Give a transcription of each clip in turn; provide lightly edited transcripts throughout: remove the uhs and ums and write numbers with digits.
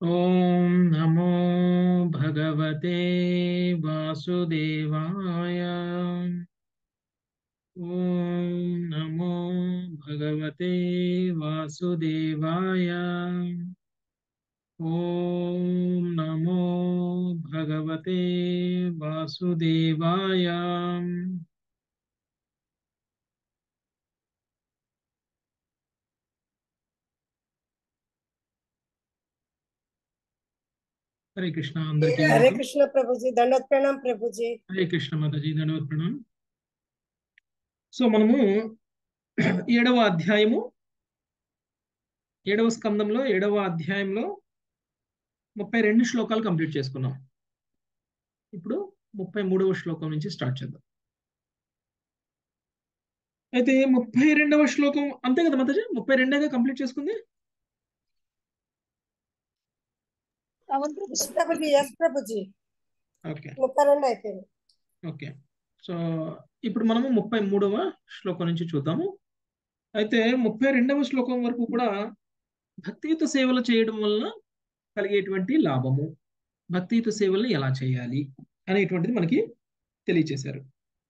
ఓం నమో భగవతే వాసుదేవాయ. ఓం నమో భగవతే వాసుదేవాయ. ఓం నమో భగవతే వాసుదేవాయ. హరే కృష్ణ అందరికీ हरे వెల్కమ్. कृष्ण प्रभु जी, दंडवत प्रणाम प्रभु जी। హరే కృష్ణ మాతాజీ, ధన్యవాద ప్రణాం. సో మనము 7వ అధ్యాయము 7వ స్కందంలో 7వ అధ్యాయంలో 32 శ్లోకాలు కంప్లీట్ చేసుకున్నాం. ఇప్పుడు 33వ శ్లోకం నుంచి స్టార్ట్ చేద్దాం. అయితే 32వ శ్లోకం అంతే కదా మాతాజీ, 32గా కంప్లీట్ చేసుకుంది. यस प्रभु जी, यस प्रभु जी। ఓకే 32 అయిపోయింది। ఓకే. సో ఇప్పుడు మనము 33వ శ్లోకం నుంచి చూద్దాము. అయితే 32వ శ్లోకం వరకు కూడా భక్తియుత సేవలు చేయడం వలన కలిగేటువంటి లాభము, భక్తియుత సేవలను ఎలా చేయాలి అనేటువంటిది మనకి తెలియచేశారు.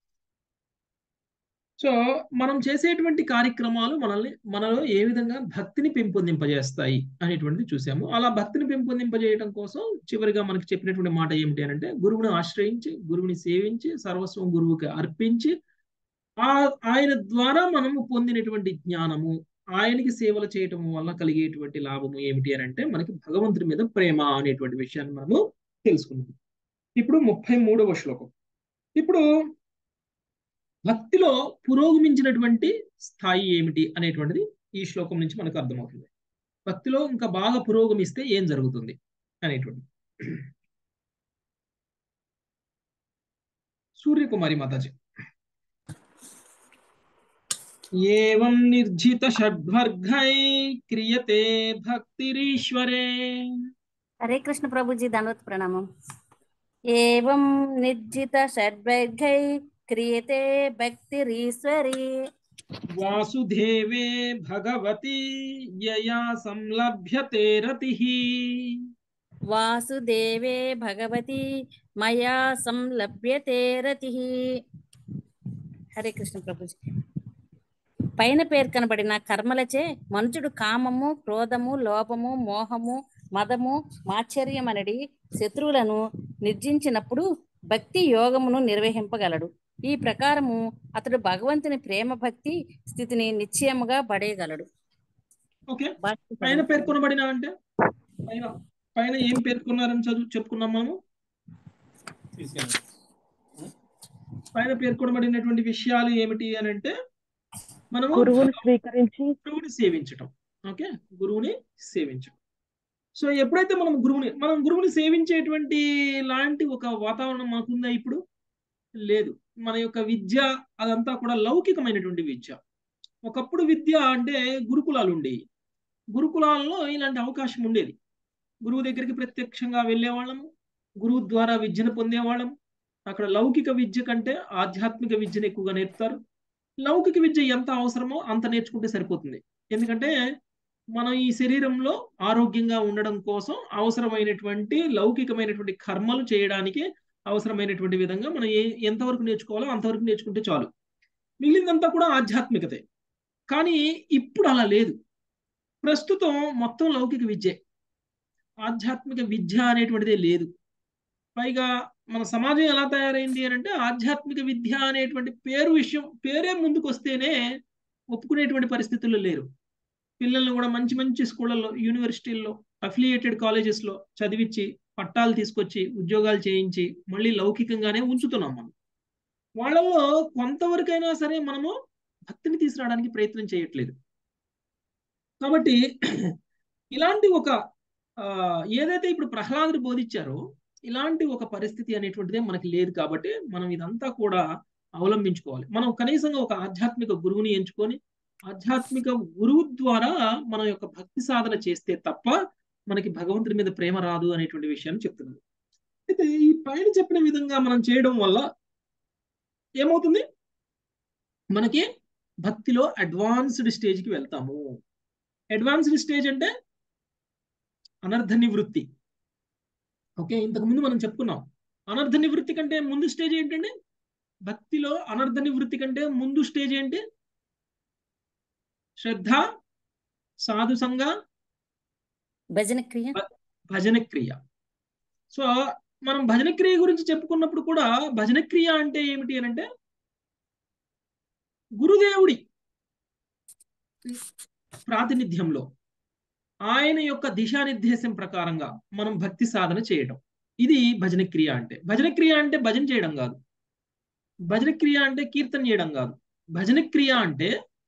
సో మనం చేసేటువంటి కార్యక్రమాలు మనలో ఏ విధంగా భక్తిని పెంపొందింపజేస్తాయి అనేటువంటిది చూసాము. అలా భక్తిని పెంపొందింపజేయడం కోసం చివరిగా మనకి చెప్పినటువంటి మాట ఏమిటి అంటే, గురువుని ఆశ్రయించి, గురువుని సేవించి, సర్వస్వం గురువుకి అర్పించి, ఆయన ద్వారా మనము పొందినటువంటి జ్ఞానము, ఆయనకి సేవలు చేయటం వల్ల కలిగేటువంటి లాభము ఏమిటి అని అంటే, మనకి భగవంతుడి మీద ప్రేమ అనేటువంటి విషయాన్ని మనము తెలుసుకున్నాం. ఇప్పుడు 33వ శ్లోకం. ఇప్పుడు భక్తిలో పురోగమించినటువంటి స్థాయి ఏమిటి అనేటువంటిది ఈ శ్లోకం నుంచి మనకు అర్థమవుతుంది. భక్తిలో ఇంకా బాగా పురోగమిస్తే ఏం జరుగుతుంది అనేటువంటిది. సూర్యకుమారి మాతాజీ. ఏవం నిర్జిత షడ్వర్గై క్రియతే భక్తిరీశ్వరే. हरे कृष्ण प्रभु जी, दंडवत प्रणामम। एवं निर्जित षड्वर्गै क्रियते भक्तिरीश्वरी వాసుదేవే భగవతి యయా సంలభ్యతే రతిః. वासुदेवे भगवती मया संलभ्यते रतिः। हरे कृष्ण प्रभु जी। పైన పేర్కొనబడిన కర్మలచే మనుషుడు కామము, క్రోధము, లోభము, మోహము, మదము, మాత్సర్యమనడి శత్రువులను నిర్జించినప్పుడు భక్తి యోగమును నిర్వహింపగలడు. ఈ ప్రకారము అతడు భగవంతుని ప్రేమ భక్తి స్థితిని నిశ్చయముగా పడేయగలడు. ఓకే. పైన పేర్కొనబడిన అంటే పైన పైన ఏం పేర్కొన్నారని చెప్పుకున్నాం మనము. పైన పేర్కొనబడినటువంటి విషయాలు ఏమిటి అని అంటే, మనము గురువుని స్వీకరించి గురువుని సేవించటం. ఓకే, గురువుని సేవించటం. సో ఎప్పుడైతే మనం గురువుని సేవించేటువంటి లాంటి ఒక వాతావరణం మాకుందా ఇప్పుడు? లేదు. మన యొక్క విద్య అదంతా కూడా లౌకికమైనటువంటి విద్య. ఒకప్పుడు విద్య అంటే గురుకులాలు ఉండేవి. గురుకులాల్లో ఇలాంటి అవకాశం ఉండేది. గురువు దగ్గరికి ప్రత్యక్షంగా వెళ్ళేవాళ్ళము, గురువు ద్వారా విద్యను పొందేవాళ్ళము. అక్కడ లౌకిక విద్య కంటే ఆధ్యాత్మిక విద్యను ఎక్కువగా నేర్పుతారు. లౌకిక విద్య ఎంత అవసరమో అంత నేర్చుకుంటే సరిపోతుంది. ఎందుకంటే మనం ఈ శరీరంలో ఆరోగ్యంగా ఉండడం కోసం అవసరమైనటువంటి లౌకికమైనటువంటి కర్మలు చేయడానికి అవసరమైనటువంటి విధంగా మనం ఎంతవరకు నేర్చుకోవాలో అంతవరకు నేర్చుకుంటే చాలు. మిగిలిందంతా కూడా ఆధ్యాత్మికతే. కానీ ఇప్పుడు అలా లేదు. ప్రస్తుతం మొత్తం లౌకిక విద్యే, ఆధ్యాత్మిక విద్య అనేటువంటిదే లేదు. పైగా మన సమాజం ఎలా తయారైంది అని అంటే, ఆధ్యాత్మిక విద్య అనేటువంటి పేరే ముందుకు వస్తేనే ఒప్పుకునేటువంటి పరిస్థితుల్లో లేరు. పిల్లల్ని కూడా మంచి మంచి స్కూళ్ళల్లో, యూనివర్సిటీల్లో, అఫిలియేటెడ్ కాలేజెస్లో చదివించి పట్టాలు తీసుకొచ్చి ఉద్యోగాలు చేయించి మళ్ళీ లౌకికంగానే ఉంచుతున్నాం మనం. వాళ్ళలో కొంతవరకైనా సరే మనము భక్తిని తీసుకురావడానికి ప్రయత్నం చేయట్లేదు. కాబట్టి ఇలాంటి ఒక ఏదైతే ఇప్పుడు ప్రహ్లాదుడు బోధించారో ఇలాంటి ఒక పరిస్థితి అనేటువంటిదే మనకి లేదు. కాబట్టి మనం ఇదంతా కూడా అవలంబించుకోవాలి. మనం కనీసంగా ఒక ఆధ్యాత్మిక గురువుని ఎంచుకొని ఆధ్యాత్మిక గురువు ద్వారా మన యొక్క భక్తి సాధన చేస్తే తప్ప మనకి భగవంతుడి మీద ప్రేమ రాదు అనేటువంటి విషయాన్ని చెప్తున్నారు. అయితే ఈ పైన చెప్పిన విధంగా మనం చేయడం వల్ల ఏమవుతుంది, మనకి భక్తిలో అడ్వాన్స్డ్ స్టేజ్కి వెళ్తాము. అడ్వాన్స్డ్ స్టేజ్ అంటే అనర్థ నివృత్తి. ఓకే, ఇంతకుముందు మనం చెప్పుకున్నాం. అనర్థ నివృత్తి కంటే ముందు స్టేజ్ ఏంటండి? భక్తిలో అనర్థ నివృత్తి కంటే ముందు స్టేజ్ ఏంటి? శ్రద్ధ, సాధు సంగ, భజన క్రియ. భజన క్రియ. సో మనం భజన క్రియ గురించి చెప్పుకున్నప్పుడు కూడా భజన క్రియ అంటే ఏమిటి అని అంటే గురుదేవుడి ప్రాతినిధ్యంలో ఆయన యొక్క దిశానిర్దేశం ప్రకారంగా మనం భక్తి సాధన చేయడం. ఇది భజన క్రియ అంటే. భజన క్రియ అంటే భజన చేయడం కాదు. భజన క్రియ అంటే కీర్తన చేయడం కాదు. భజన క్రియ అంటే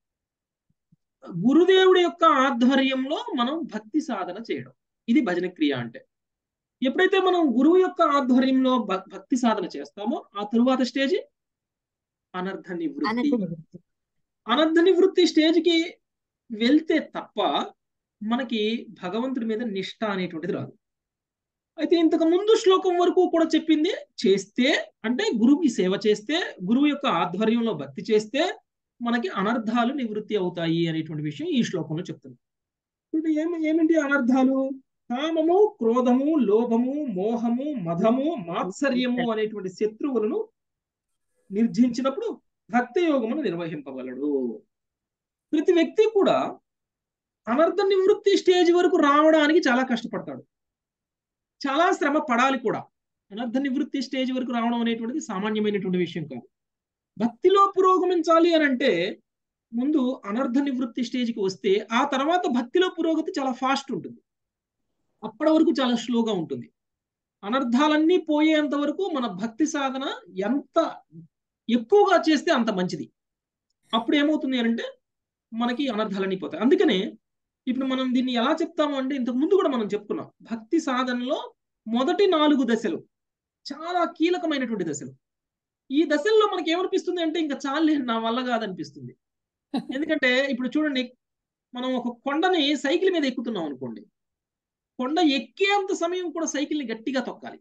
గురుదేవుడి యొక్క ఆధ్వర్యంలో మనం భక్తి సాధన చేయడం. ఇది భజన క్రియ అంటే. ఎప్పుడైతే మనం గురువు యొక్క ఆధ్వర్యంలో భక్తి సాధన చేస్తామో ఆ తరువాత స్టేజ్ అనర్థ నివృత్తి. అనర్థ నివృత్తి స్టేజ్కి వెళ్తే తప్ప మనకి భగవంతుడి మీద నిష్ఠ అనేటువంటిది రాదు. అయితే ఇంతకు ముందు శ్లోకం వరకు కూడా చెప్పింది చేస్తే, అంటే గురువుకి సేవ చేస్తే, గురువు యొక్క ఆధ్వర్యంలో భక్తి చేస్తే మనకి అనర్థాలు నివృత్తి అవుతాయి అనేటువంటి విషయం ఈ శ్లోకంలో చెప్తుంది. ఇప్పుడు ఏమిటి అనర్థాలు? కామము, క్రోధము, లోభము, మోహము, మదము, మాత్సర్యము అనేటువంటి శత్రువులను నిర్జించినప్పుడు భక్తి యోగమును నిర్వహింపగలడు. ప్రతి వ్యక్తి కూడా అనర్థ నివృత్తి స్టేజ్ వరకు రావడానికి చాలా కష్టపడతాడు, చాలా శ్రమ పడాలి కూడా. అనర్థ నివృత్తి స్టేజ్ వరకు రావడం అనేటువంటిది సామాన్యమైనటువంటి విషయం కాదు. భక్తిలో పురోగమించాలి అని అంటే ముందు అనర్థ నివృత్తి స్టేజ్కి వస్తే ఆ తర్వాత భక్తిలో పురోగతి చాలా ఫాస్ట్ ఉంటుంది. అప్పటి వరకు చాలా స్లోగా ఉంటుంది. అనర్థాలన్నీ పోయేంత వరకు మన భక్తి సాధన ఎంత ఎక్కువగా చేస్తే అంత మంచిది. అప్పుడు ఏమవుతుంది అంటే మనకి అనర్థాలన్నీ పోతాయి. అందుకనే ఇప్పుడు మనం దీన్ని ఎలా చెప్తాము అంటే ఇంతకు ముందు కూడా మనం చెప్పుకున్నాం. భక్తి సాధనలో మొదటి 4 దశలు చాలా కీలకమైనటువంటి దశలు. ఈ దశల్లో మనకి ఏమనిపిస్తుంది అంటే ఇంకా చాలే, నా వల్ల కాదనిపిస్తుంది. ఎందుకంటే ఇప్పుడు చూడండి, మనం ఒక కొండని సైకిల్ మీద ఎక్కుతున్నాం అనుకోండి. కొండ ఎక్కేంత సమయం కూడా సైకిల్ని గట్టిగా తొక్కాలి.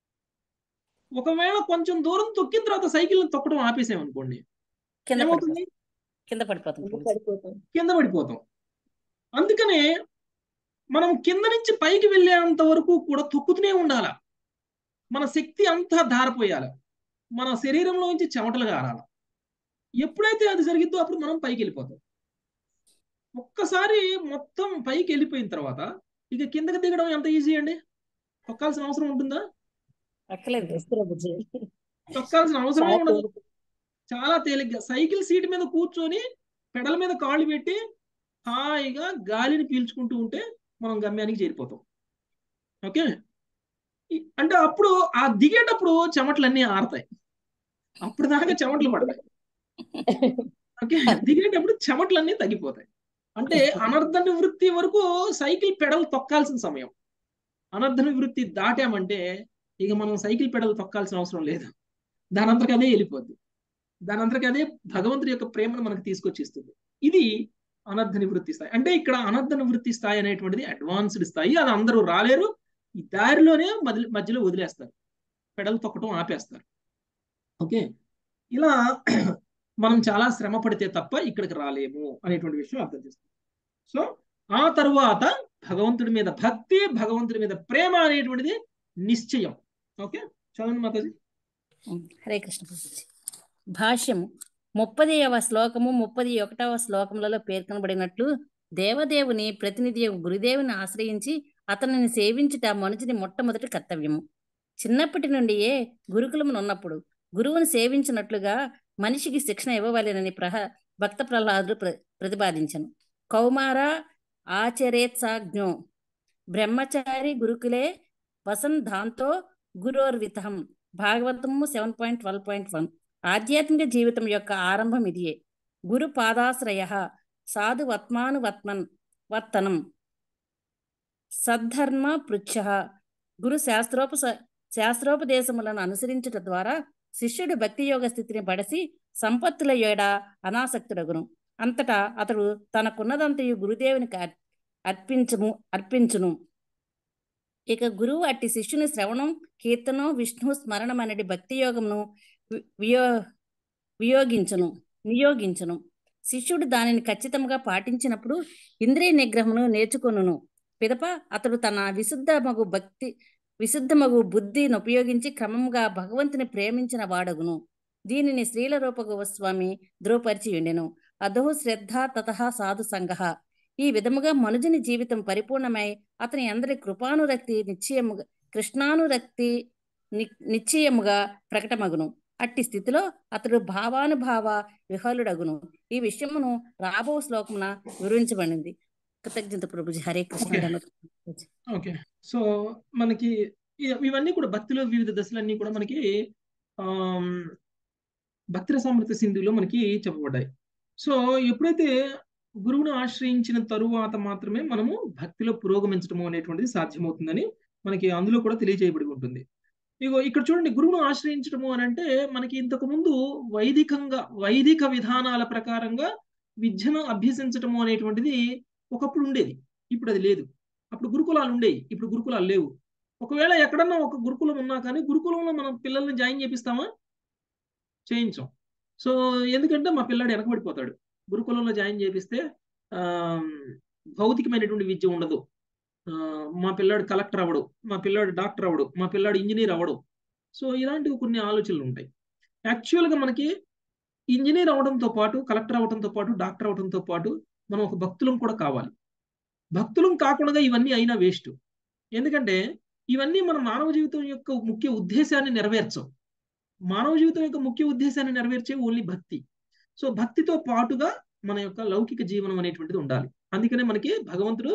ఒకవేళ కొంచెం దూరం తొక్కిన తర్వాత సైకిల్ని తొక్కడం ఆపేసామనుకోండి, ఏమవుతుంది? కింద పడిపోతాం. అందుకనే మనం కింద నుంచి పైకి వెళ్ళేంత వరకు కూడా తొక్కుతూనే ఉండాల. మన శక్తి అంతా ధారపోయాల, మన శరీరంలో నుంచి చెమటలు గారాల. ఎప్పుడైతే అది జరిగిద్దో అప్పుడు మనం పైకి వెళ్ళిపోతాం. ఒక్కసారి మొత్తం పైకి వెళ్ళిపోయిన తర్వాత ఇక కిందకి దిగడం ఎంత ఈజీ అండి? తొక్కాల్సిన అవసరం ఉంటుందా? తొక్కాల్సిన అవసరం ఉండదు. చాలా తేలిగ్గా సైకిల్ సీట్ మీద కూర్చొని పెడల మీద కాళ్ళు పెట్టి హాయిగా గాలిని పీల్చుకుంటూ ఉంటే మనం గమ్యానికి చేరిపోతాం. ఓకే, అంటే అప్పుడు ఆ దిగేటప్పుడు చెమటలన్నీ ఆరతాయి. అప్పుడు దాకా చెమటలు పడతాయి. ఓకే, దిగేటప్పుడు చెమటలన్నీ తగ్గిపోతాయి. అంటే అనర్థ నివృత్తి వరకు సైకిల్ పెడల్ తొక్కాల్సిన సమయం. అనర్థ నివృత్తి దాటామంటే ఇక మనం సైకిల్ పెడల్ తొక్కాల్సిన అవసరం లేదు. దానంతరికి అదే వెళ్ళిపోద్ది. దానంతరికి అదే భగవంతుడి యొక్క ప్రేమను మనకు తీసుకొచ్చి ఇస్తుంది. ఇది అనర్థ నివృత్తి స్థాయి. అంటే ఇక్కడ అనర్థ నివృత్తి స్థాయి అనేటువంటిది అడ్వాన్స్డ్ స్థాయి. అది అందరూ రాలేరు. ఈ దారిలోనే మధ్యలో వదిలేస్తారు, పెడల్ తొక్కటం ఆపేస్తారు. ఓకే, ఇలా మనం చాలా శ్రమ పడితే తప్ప ఇక్కడికి రాలేము అనేటువంటి విషయం అర్థం చేస్తాం. సో ఆ తరువాత భగవంతుడి మీద భక్తి, భగవంతుడి మీద ప్రేమ అనేటువంటిది నిశ్చయం. ఓకే, చదవండి మాతాజీ. హరే కృష్ణ ప్రభుజీ. భాష్యము 30వ శ్లోకము 31వ శ్లోకములలో పేర్కొనబడినట్లు దేవదేవుని ప్రతినిధి గురుదేవుని ఆశ్రయించి అతనిని సేవించుట మనుషుని మొట్టమొదటి కర్తవ్యము. చిన్నప్పటి నుండియే గురుకులమునున్నప్పుడు గురువుని సేవించినట్లుగా మనిషికి శిక్షణ ఇవ్వవలెనని భక్త ప్రహ్లాదుడు ప్రతిపాదించను. కౌమార ఆచరేత్సాజ్ఞో బ్రహ్మచారి గురుకులే వసన్ దాంతో గురోర్వితం. భాగవతము 7.12.1. ఆధ్యాత్మిక జీవితం యొక్క ఆరంభం ఇదియే. గురు పాదాశ్రయ సాధు వర్తనం సద్ధర్మ పృచ్ఛ. గురు శాస్త్రోపదేశములను అనుసరించుట ద్వారా శిష్యుడు భక్తి యోగ స్థితిని బడసి సంపత్తుల ఏడ అనాసక్తుడగును. అంతటా అతడు తనకున్నదంతయు గురుదేవునికి అర్పించును. ఇక గురువు అట్టి శిష్యుని శ్రవణం, కీర్తనం, విష్ణు స్మరణం అనేది భక్తి యోగమును నియోగించును. శిష్యుడు దానిని ఖచ్చితంగా పాటించినప్పుడు ఇంద్రియ నిగ్రహమును నేర్చుకొనును. పిదప అతడు తన విశుద్ధమగు బుద్ధిని ఉపయోగించి క్రమముగా భగవంతుని ప్రేమించిన వాడగును. దీనిని శ్రీల రూప గోస్వామి ధృవపరిచియుండెను. అధో శ్రద్ధ తతః సాధు సంగః. ఈ విధముగా మనుజుని జీవితం పరిపూర్ణమై అతని అందరి కృపానురక్తి నిశ్చయముగా కృష్ణానురక్తి నిశ్చయముగా ప్రకటమగును. అట్టి స్థితిలో అతడు భావానుభావ విహలుడగును. ఈ విషయమును రాబో శ్లోకమున వివరించబడింది. కృతజ్ఞత ప్రభుజీ. హరే కృష్ణ. ఓకే, సో మనకి ఇవన్నీ కూడా భక్తిలో వివిధ దశలన్నీ కూడా మనకి భక్తి రసామృత సింధులో మనకి చెప్పబడ్డాయి. సో ఎప్పుడైతే గురువును ఆశ్రయించిన తరువాత మాత్రమే మనము భక్తిలో పురోగమించడము అనేటువంటిది సాధ్యమవుతుందని మనకి అందులో కూడా తెలియజేయబడి ఉంటుంది. ఇగో ఇక్కడ చూడండి, గురువును ఆశ్రయించడము అని అంటే మనకి ఇంతకు ముందు వైదిక విధానాల ప్రకారంగా విద్యను అభ్యసించటము అనేటువంటిది ఒకప్పుడు ఉండేది. ఇప్పుడు అది లేదు. అప్పుడు గురుకులాలు ఉండేవి, ఇప్పుడు గురుకులాలు లేవు. ఒకవేళ ఎక్కడన్నా ఒక గురుకులం ఉన్నా కానీ గురుకులంలో మనం పిల్లల్ని జాయిన్ చేపిస్తామా? చేయించాం. సో ఎందుకంటే మా పిల్లాడు వెనకబడిపోతాడు. గురుకులంలో జాయిన్ చేపిస్తే భౌతికమైనటువంటి విద్య ఉండదు. మా పిల్లాడు కలెక్టర్ అవ్వడు, మా పిల్లాడు డాక్టర్ అవ్వడు, మా పిల్లాడు ఇంజనీర్ అవ్వడు. సో ఇలాంటివి కొన్ని ఆలోచనలు ఉంటాయి. యాక్చువల్గా మనకి ఇంజనీర్ అవడంతో పాటు, కలెక్టర్ అవడంతో పాటు, డాక్టర్ అవడంతో పాటు మనం ఒక భక్తులం కూడా కావాలి. భక్తులం కాకుండా ఇవన్నీ అయినా వేస్ట్. ఎందుకంటే ఇవన్నీ మన మానవ జీవితం యొక్క ముఖ్య ఉద్దేశాన్ని నెరవేర్చవు. మానవ జీవితం యొక్క ముఖ్య ఉద్దేశాన్ని నెరవేర్చే ఓన్లీ భక్తి. సో భక్తితో పాటుగా మన యొక్క లౌకిక జీవనం అనేటువంటిది ఉండాలి. అందుకనే మనకి భగవంతుడు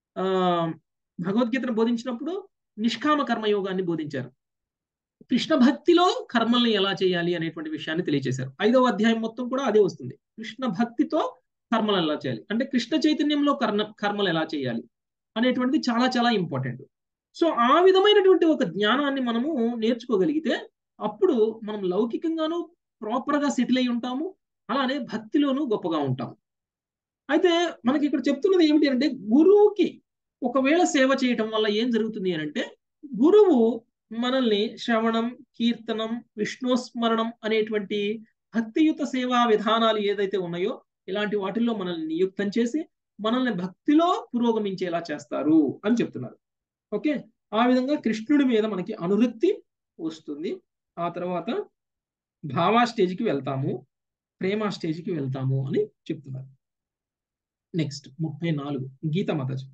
భగవద్గీతను బోధించినప్పుడు నిష్కామ కర్మయోగాన్ని బోధించారు. కృష్ణ భక్తిలో కర్మల్ని ఎలా చేయాలి అనేటువంటి విషయాన్ని తెలియజేశారు. 5వ అధ్యాయం మొత్తం కూడా అదే వస్తుంది. కృష్ణ భక్తితో కర్మలు ఎలా చేయాలి అంటే కృష్ణ చైతన్యంలో కర్మలు ఎలా చేయాలి అనేటువంటిది చాలా చాలా ఇంపార్టెంట్. సో ఆ విధమైనటువంటి ఒక జ్ఞానాన్ని మనము నేర్చుకోగలిగితే అప్పుడు మనం లౌకికంగాను ప్రాపర్గా సెటిల్ అయి ఉంటాము, అలానే భక్తిలోనూ గొప్పగా ఉంటాము. అయితే మనకి ఇక్కడ చెప్తున్నది ఏమిటి అంటే, గురువుకి ఒకవేళ సేవ చేయటం వల్ల ఏం జరుగుతుంది అని అంటే, గురువు మనల్ని శ్రవణం, కీర్తనం, విష్ణుస్మరణం అనేటువంటి భక్తియుత సేవా విధానాలు ఏదైతే ఉన్నాయో ఇలాంటి వాటిల్లో మనల్ని నియుక్తం చేసి మనల్ని భక్తిలో పురోగమించేలా చేస్తారు అని చెప్తున్నారు. ఓకే, ఆ విధంగా కృష్ణుడి మీద మనకి అనురక్తి వస్తుంది. ఆ తర్వాత భావా స్టేజ్కి వెళ్తాము, ప్రేమ స్టేజ్కి వెళ్తాము అని చెప్తున్నారు. నెక్స్ట్ 34 గీతా మాతాజీ.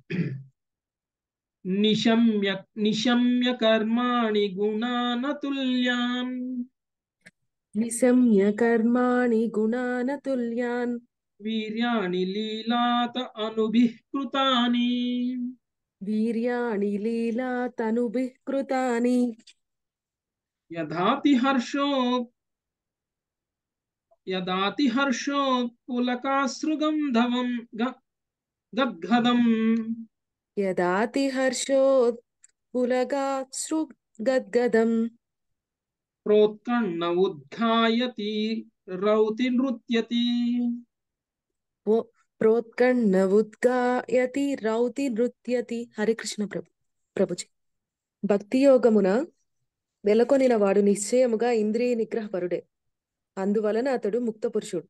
నిశమ్య కర్మాణి గుణానతుల్యాన్ నిశమ్య కర్మాణి గుణానతుల్యాన్ వీర్యాణి లీలాత అనుభిః కృతాని వీర్యాణి లీలా తనుభిః కృతాని యదాతి హర్షో పులకాశ్రుగంధవం గద్గదం యదాతి హర్షో పులగాశ్రు గద్గదం ప్రోత్కన్న ఉద్ఘాయతి రౌతి నృత్యతి ప్రోత్కన్న ఉద్గాయతి రౌతి నృత్యతి. హరికృష్ణ ప్రభుజీ. భక్తి యోగమున వెలకొనిన వాడు నిశ్చయముగా ఇంద్రియ నిగ్రహపరుడే. అందువలన అతడు ముక్త పురుషుడు.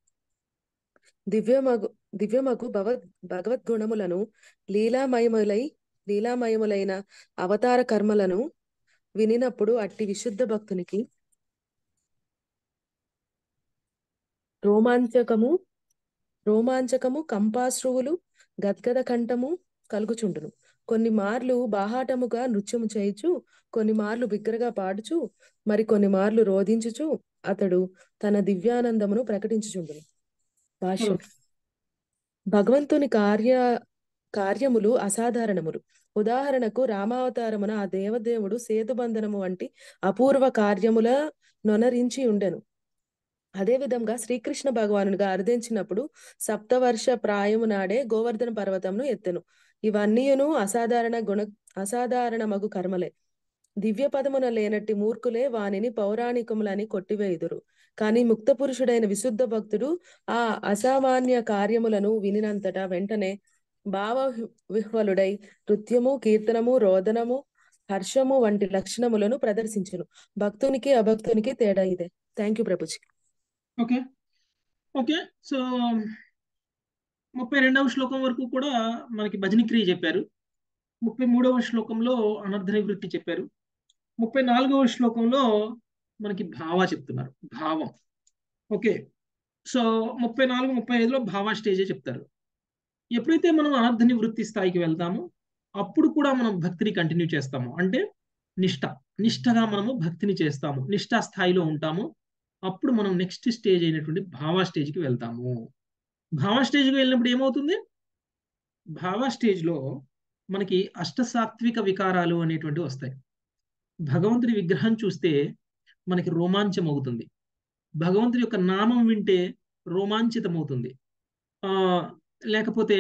దివ్యమగు భగవద్గుణములను లీలామయములైన అవతార కర్మలను వినినప్పుడు అట్టి విశుద్ధ భక్తునికి రోమాంచకము కంపాశ్రువులు గద్గద కంఠము కలుగుచుండును. కొన్ని మార్లు బాహాటముగా నృత్యము చేయుచు, కొన్ని మార్లు బిగ్గరగా పాడుచు, మరి కొన్ని మార్లు రోధించుచు అతడు తన దివ్యానందమును ప్రకటించుచుండును. భాష్యం. భగవంతుని కార్యములు అసాధారణములు. ఉదాహరణకు రామావతారమున ఆ దేవదేవుడు సేతుబంధనము వంటి అపూర్వ కార్యముల నొనరించి ఉండెను. అదే విధంగా శ్రీకృష్ణ భగవానుడిగా అర్థించినప్పుడు సప్తవర్ష ప్రాయము నాడే గోవర్ధన పర్వతమును ఎత్తెను. ఇవన్నీయును అసాధారణమగు కర్మలే. దివ్య పదమున లేనట్టి మూర్ఖులే వానిని పౌరాణికములని కొట్టివేయుదురు. కానీ ముక్త పురుషుడైన విశుద్ధ భక్తుడు ఆ అసామాన్య కార్యములను వినినంతటా వెంటనే భావ విహ్వలుడై నృత్యము, కీర్తనము, రోదనము, హర్షము వంటి లక్షణములను ప్రదర్శించును. భక్తునికి అభక్తునికి తేడా ఇదే. థ్యాంక్ యూ ప్రభుజీ. ఓకే, సో 32వ శ్లోకం వరకు కూడా మనకి భజన క్రియ చెప్పారు. 33వ శ్లోకంలో అనర్థ నివృత్తి చెప్పారు. 34వ శ్లోకంలో మనకి భావ చెప్తున్నారు, భావం. ఓకే, సో 34, 35లో భావ స్టేజే చెప్తారు. ఎప్పుడైతే మనం అనర్థ నివృత్తి స్థాయికి వెళ్తామో అప్పుడు కూడా మనం భక్తిని కంటిన్యూ చేస్తాము. అంటే నిష్టగా మనము భక్తిని చేస్తాము, నిష్టా స్థాయిలో ఉంటాము. అప్పుడు మనం నెక్స్ట్ స్టేజ్ అయినటువంటి భావ స్టేజ్కి వెళ్తాము. భావ స్టేజ్కి వెళ్ళినప్పుడు ఏమవుతుంది? భావ స్టేజ్లో మనకి అష్టసాత్విక వికారాలు అనేటువంటివి వస్తాయి. భగవంతుడి విగ్రహం చూస్తే మనకి రోమాంచం అవుతుంది, భగవంతుడి యొక్క నామం వింటే రోమాంచితమవుతుంది. లేకపోతే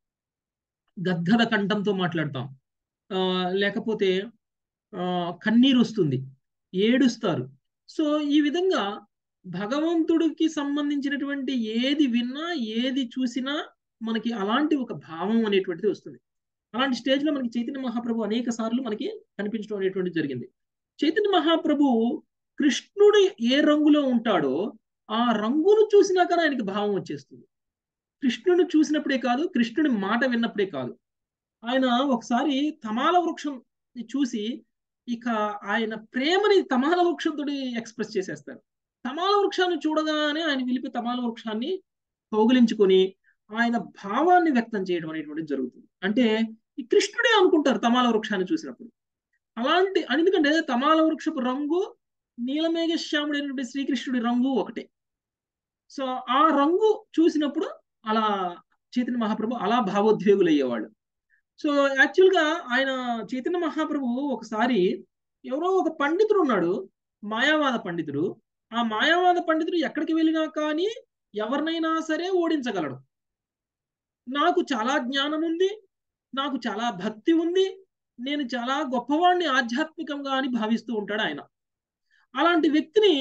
గద్గద కంఠంతో మాట్లాడతాం, లేకపోతే కన్నీరు వస్తుంది, ఏడుస్తారు. సో ఈ విధంగా భగవంతుడికి సంబంధించినటువంటి ఏది విన్నా ఏది చూసినా మనకి అలాంటి ఒక భావం అనేటువంటిది వస్తుంది. అలాంటి స్టేజ్లో మనకి చైతన్య మహాప్రభు అనేక సార్లు మనకి కనిపించడం అనేటువంటిది జరిగింది. చైతన్య మహాప్రభు కృష్ణుడు ఏ రంగులో ఉంటాడో ఆ రంగును చూసినా కానీ ఆయనకి భావం వచ్చేస్తుంది. కృష్ణుని చూసినప్పుడే కాదు, కృష్ణుడి మాట విన్నప్పుడే కాదు. ఆయన ఒకసారి తమాల వృక్షం చూసి ఇక ఆయన ప్రేమని తమాల వృక్షంతో ఎక్స్ప్రెస్ చేసేస్తారు. తమాల వృక్షాన్ని చూడగానే ఆయన విలిపి తమాల వృక్షాన్ని కౌగిలించుకొని ఆయన భావాన్ని వ్యక్తం చేయడం అనేటువంటిది జరుగుతుంది. అంటే ఈ కృష్ణుడే అనుకుంటారు తమాల వృక్షాన్ని చూసినప్పుడు. అలాంటి ఎందుకంటే తమాల వృక్షపు రంగు నీలమేఘశ్యాముడైనటువంటి శ్రీకృష్ణుడి రంగు ఒకటే. సో ఆ రంగు చూసినప్పుడు అలా చైతన్య మహాప్రభు అలా భావోద్వేగులు అయ్యేవాళ్ళు. సో యాక్చువల్గా ఆయన చైతన్య మహాప్రభు ఒకసారి ఎవరో ఒక పండితుడు ఉన్నాడు, మాయావాద పండితుడు. ఆ మాయావాద పండితుడు ఎక్కడికి వెళ్ళినా కానీ ఎవరినైనా సరే ఓడించగలడు. నాకు చాలా జ్ఞానం ఉంది, నాకు చాలా భక్తి ఉంది, నేను చాలా గొప్పవాడిని ఆధ్యాత్మికంగా అని భావిస్తూ ఉంటాడు ఆయన. అలాంటి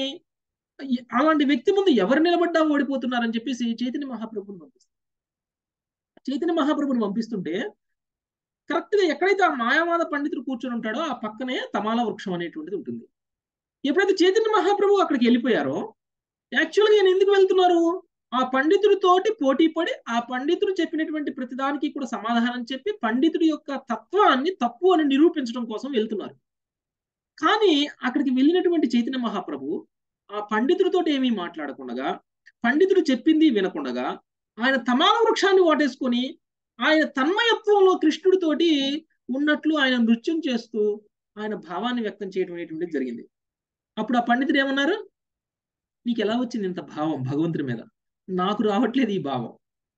వ్యక్తి ముందు ఎవరు నిలబడ్డా ఓడిపోతున్నారని చెప్పేసి చైతన్య మహాప్రభుని పంపిస్తుంటే కరెక్ట్గా ఎక్కడైతే ఆ మాయావాద పండితుడు కూర్చొని ఉంటాడో ఆ పక్కనే తమాల వృక్షం అనేటువంటిది ఉంటుంది. ఎప్పుడైతే చైతన్య మహాప్రభు అక్కడికి వెళ్ళిపోయారో యాక్చువల్గా ఆయన ఎందుకు వెళ్తున్నారు? ఆ పండితుడితోటి పోటీ పడి ఆ పండితుడు చెప్పినటువంటి ప్రతిదానికి కూడా సమాధానం చెప్పి పండితుడి యొక్క తత్వాన్ని తప్పు అని నిరూపించడం కోసం వెళ్తున్నారు. కానీ అక్కడికి వెళ్ళినటువంటి చైతన్య మహాప్రభు ఆ పండితుడితో ఏమీ మాట్లాడకుండా, పండితుడు చెప్పింది వినకుండా ఆయన తమాల వృక్షాన్ని వాటేసుకొని ఆయన తన్మయత్వంలో కృష్ణుడితోటి ఉన్నట్లు ఆయన నృత్యం చేస్తూ ఆయన భావాన్ని వ్యక్తం చేయడం అనేటువంటిది జరిగింది. అప్పుడు ఆ పండితుడు ఏమన్నారు? నీకు ఎలా వచ్చింది ఇంత భావం భగవంతుడి మీద? నాకు రావట్లేదు ఈ భావం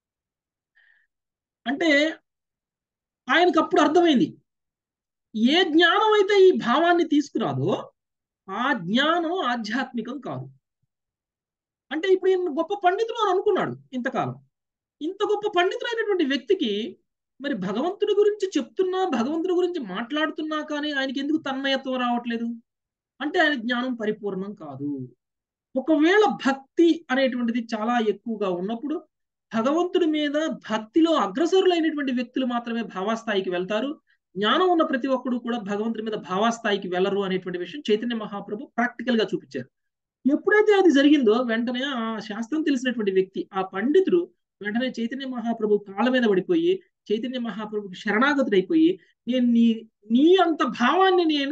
అంటే. ఆయనకు అప్పుడు అర్థమైంది, ఏ జ్ఞానం అయితే ఈ భావాన్ని తీసుకురాదో ఆ జ్ఞానం ఆధ్యాత్మికం కాదు. అంటే ఇప్పుడు ఈయన గొప్ప పండితుడు అని అనుకున్నాడు ఇంతకాలం. ఇంత గొప్ప పండితుడైనటువంటి వ్యక్తికి మరి భగవంతుడి గురించి చెప్తున్నా, భగవంతుడి గురించి మాట్లాడుతున్నా కానీ ఆయనకి ఎందుకు తన్మయత్వం రావట్లేదు? అంటే ఆయన జ్ఞానం పరిపూర్ణం కాదు. ఒకవేళ భక్తి అనేటువంటిది చాలా ఎక్కువగా ఉన్నప్పుడు భగవంతుడి మీద భక్తిలో అగ్రసరులైనటువంటి వ్యక్తులు మాత్రమే భావాస్థాయికి వెళ్తారు. జ్ఞానం ఉన్న ప్రతి ఒక్కడు కూడా భగవంతుడి మీద భావాస్థాయికి వెళ్ళరు అనేటువంటి విషయం చైతన్య మహాప్రభు ప్రాక్టికల్ గా చూపించారు. ఎప్పుడైతే అది జరిగిందో వెంటనే ఆ శాస్త్రం తెలిసినటువంటి వ్యక్తి, ఆ పండితుడు వెంటనే చైతన్య మహాప్రభు కాళ్ళ మీద పడిపోయి చైతన్య మహాప్రభుకి శరణాగతుడైపోయి, నేను నీ అంత భావాన్ని నేను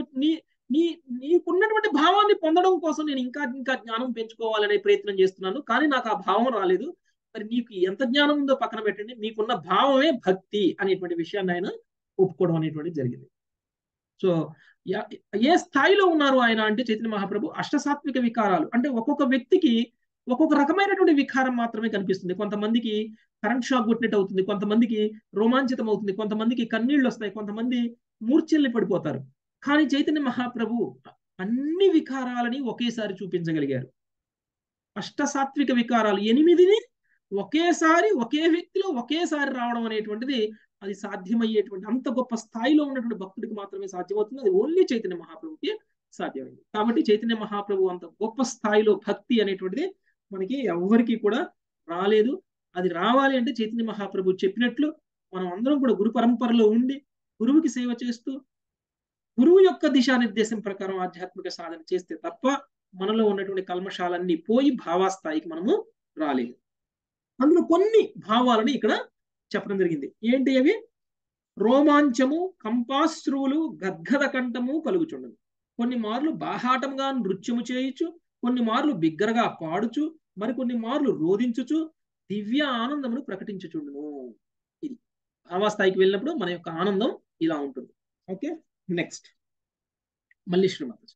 నీకున్నటువంటి భావాన్ని పొందడం కోసం నేను ఇంకా జ్ఞానం పెంచుకోవాలనే ప్రయత్నం చేస్తున్నాను, కానీ నాకు ఆ భావం రాలేదు. మరి నీకు ఎంత జ్ఞానం ఉందో పక్కన పెట్టండి, మీకున్న భావమే భక్తి అనేటువంటి విషయాన్ని ఆయన ఒప్పుకోవడం అనేటువంటి జరిగింది. సో ఏ స్థాయిలో ఉన్నారు ఆయన అంటే చైతన్య మహాప్రభు అష్టసాత్విక వికారాలు అంటే ఒక్కొక్క వ్యక్తికి ఒక్కొక్క రకమైనటువంటి వికారం మాత్రమే కనిపిస్తుంది. కొంతమందికి కరెంట్ షాక్ కొట్టినట్టు అవుతుంది, కొంతమందికి రోమాంచితం అవుతుంది, కొంతమందికి కన్నీళ్ళు వస్తాయి, కొంతమంది మూర్ఛల్ని పడిపోతారు. కానీ చైతన్య మహాప్రభు అన్ని వికారాలని ఒకేసారి చూపించగలిగారు. అష్టసాత్విక వికారాలు 8ని ఒకేసారి ఒకే వ్యక్తిలో ఒకేసారి రావడం అనేటువంటిది అది సాధ్యమయ్యేటువంటి అంత గొప్ప స్థాయిలో ఉన్నటువంటి భక్తుడికి మాత్రమే సాధ్యమవుతుంది. అది ఓన్లీ చైతన్య మహాప్రభుకి సాధ్యమైంది. కాబట్టి చైతన్య మహాప్రభు అంత గొప్ప స్థాయిలో భక్తి అనేటువంటిది మనకి ఎవరికి కూడా రాలేదు. అది రావాలి అంటే చైతన్య మహాప్రభు చెప్పినట్లు మనం అందరం కూడా గురు పరంపరలో ఉండి గురువుకి సేవ చేస్తూ గురువు యొక్క దిశానిర్దేశం ప్రకారం ఆధ్యాత్మిక సాధన చేస్తే తప్ప మనలో ఉన్నటువంటి కల్మషాలన్నీ పోయి భావాస్థాయికి మనము రాలేదు. అందులో కొన్ని భావాలని ఇక్కడ చెప్పడం జరిగింది. ఏంటి అవి? రోమాంచము కంపాశ్రువులు గద్గద కంఠము కలుగుచుండును. కొన్ని మార్లు బాహాటంగా నృత్యము చేయుచు, కొన్ని మార్లు బిగ్గరగా పాడుచు, మరికొన్ని మార్లు రోధించుచు దివ్య ఆనందమును ప్రకటించుచుండును. ఇది భావాస్థాయికి వెళ్ళినప్పుడు మన యొక్క ఆనందం ఇలా ఉంటుంది. ఓకే, నెక్స్ట్ మళ్ళీ శ్రీమతి.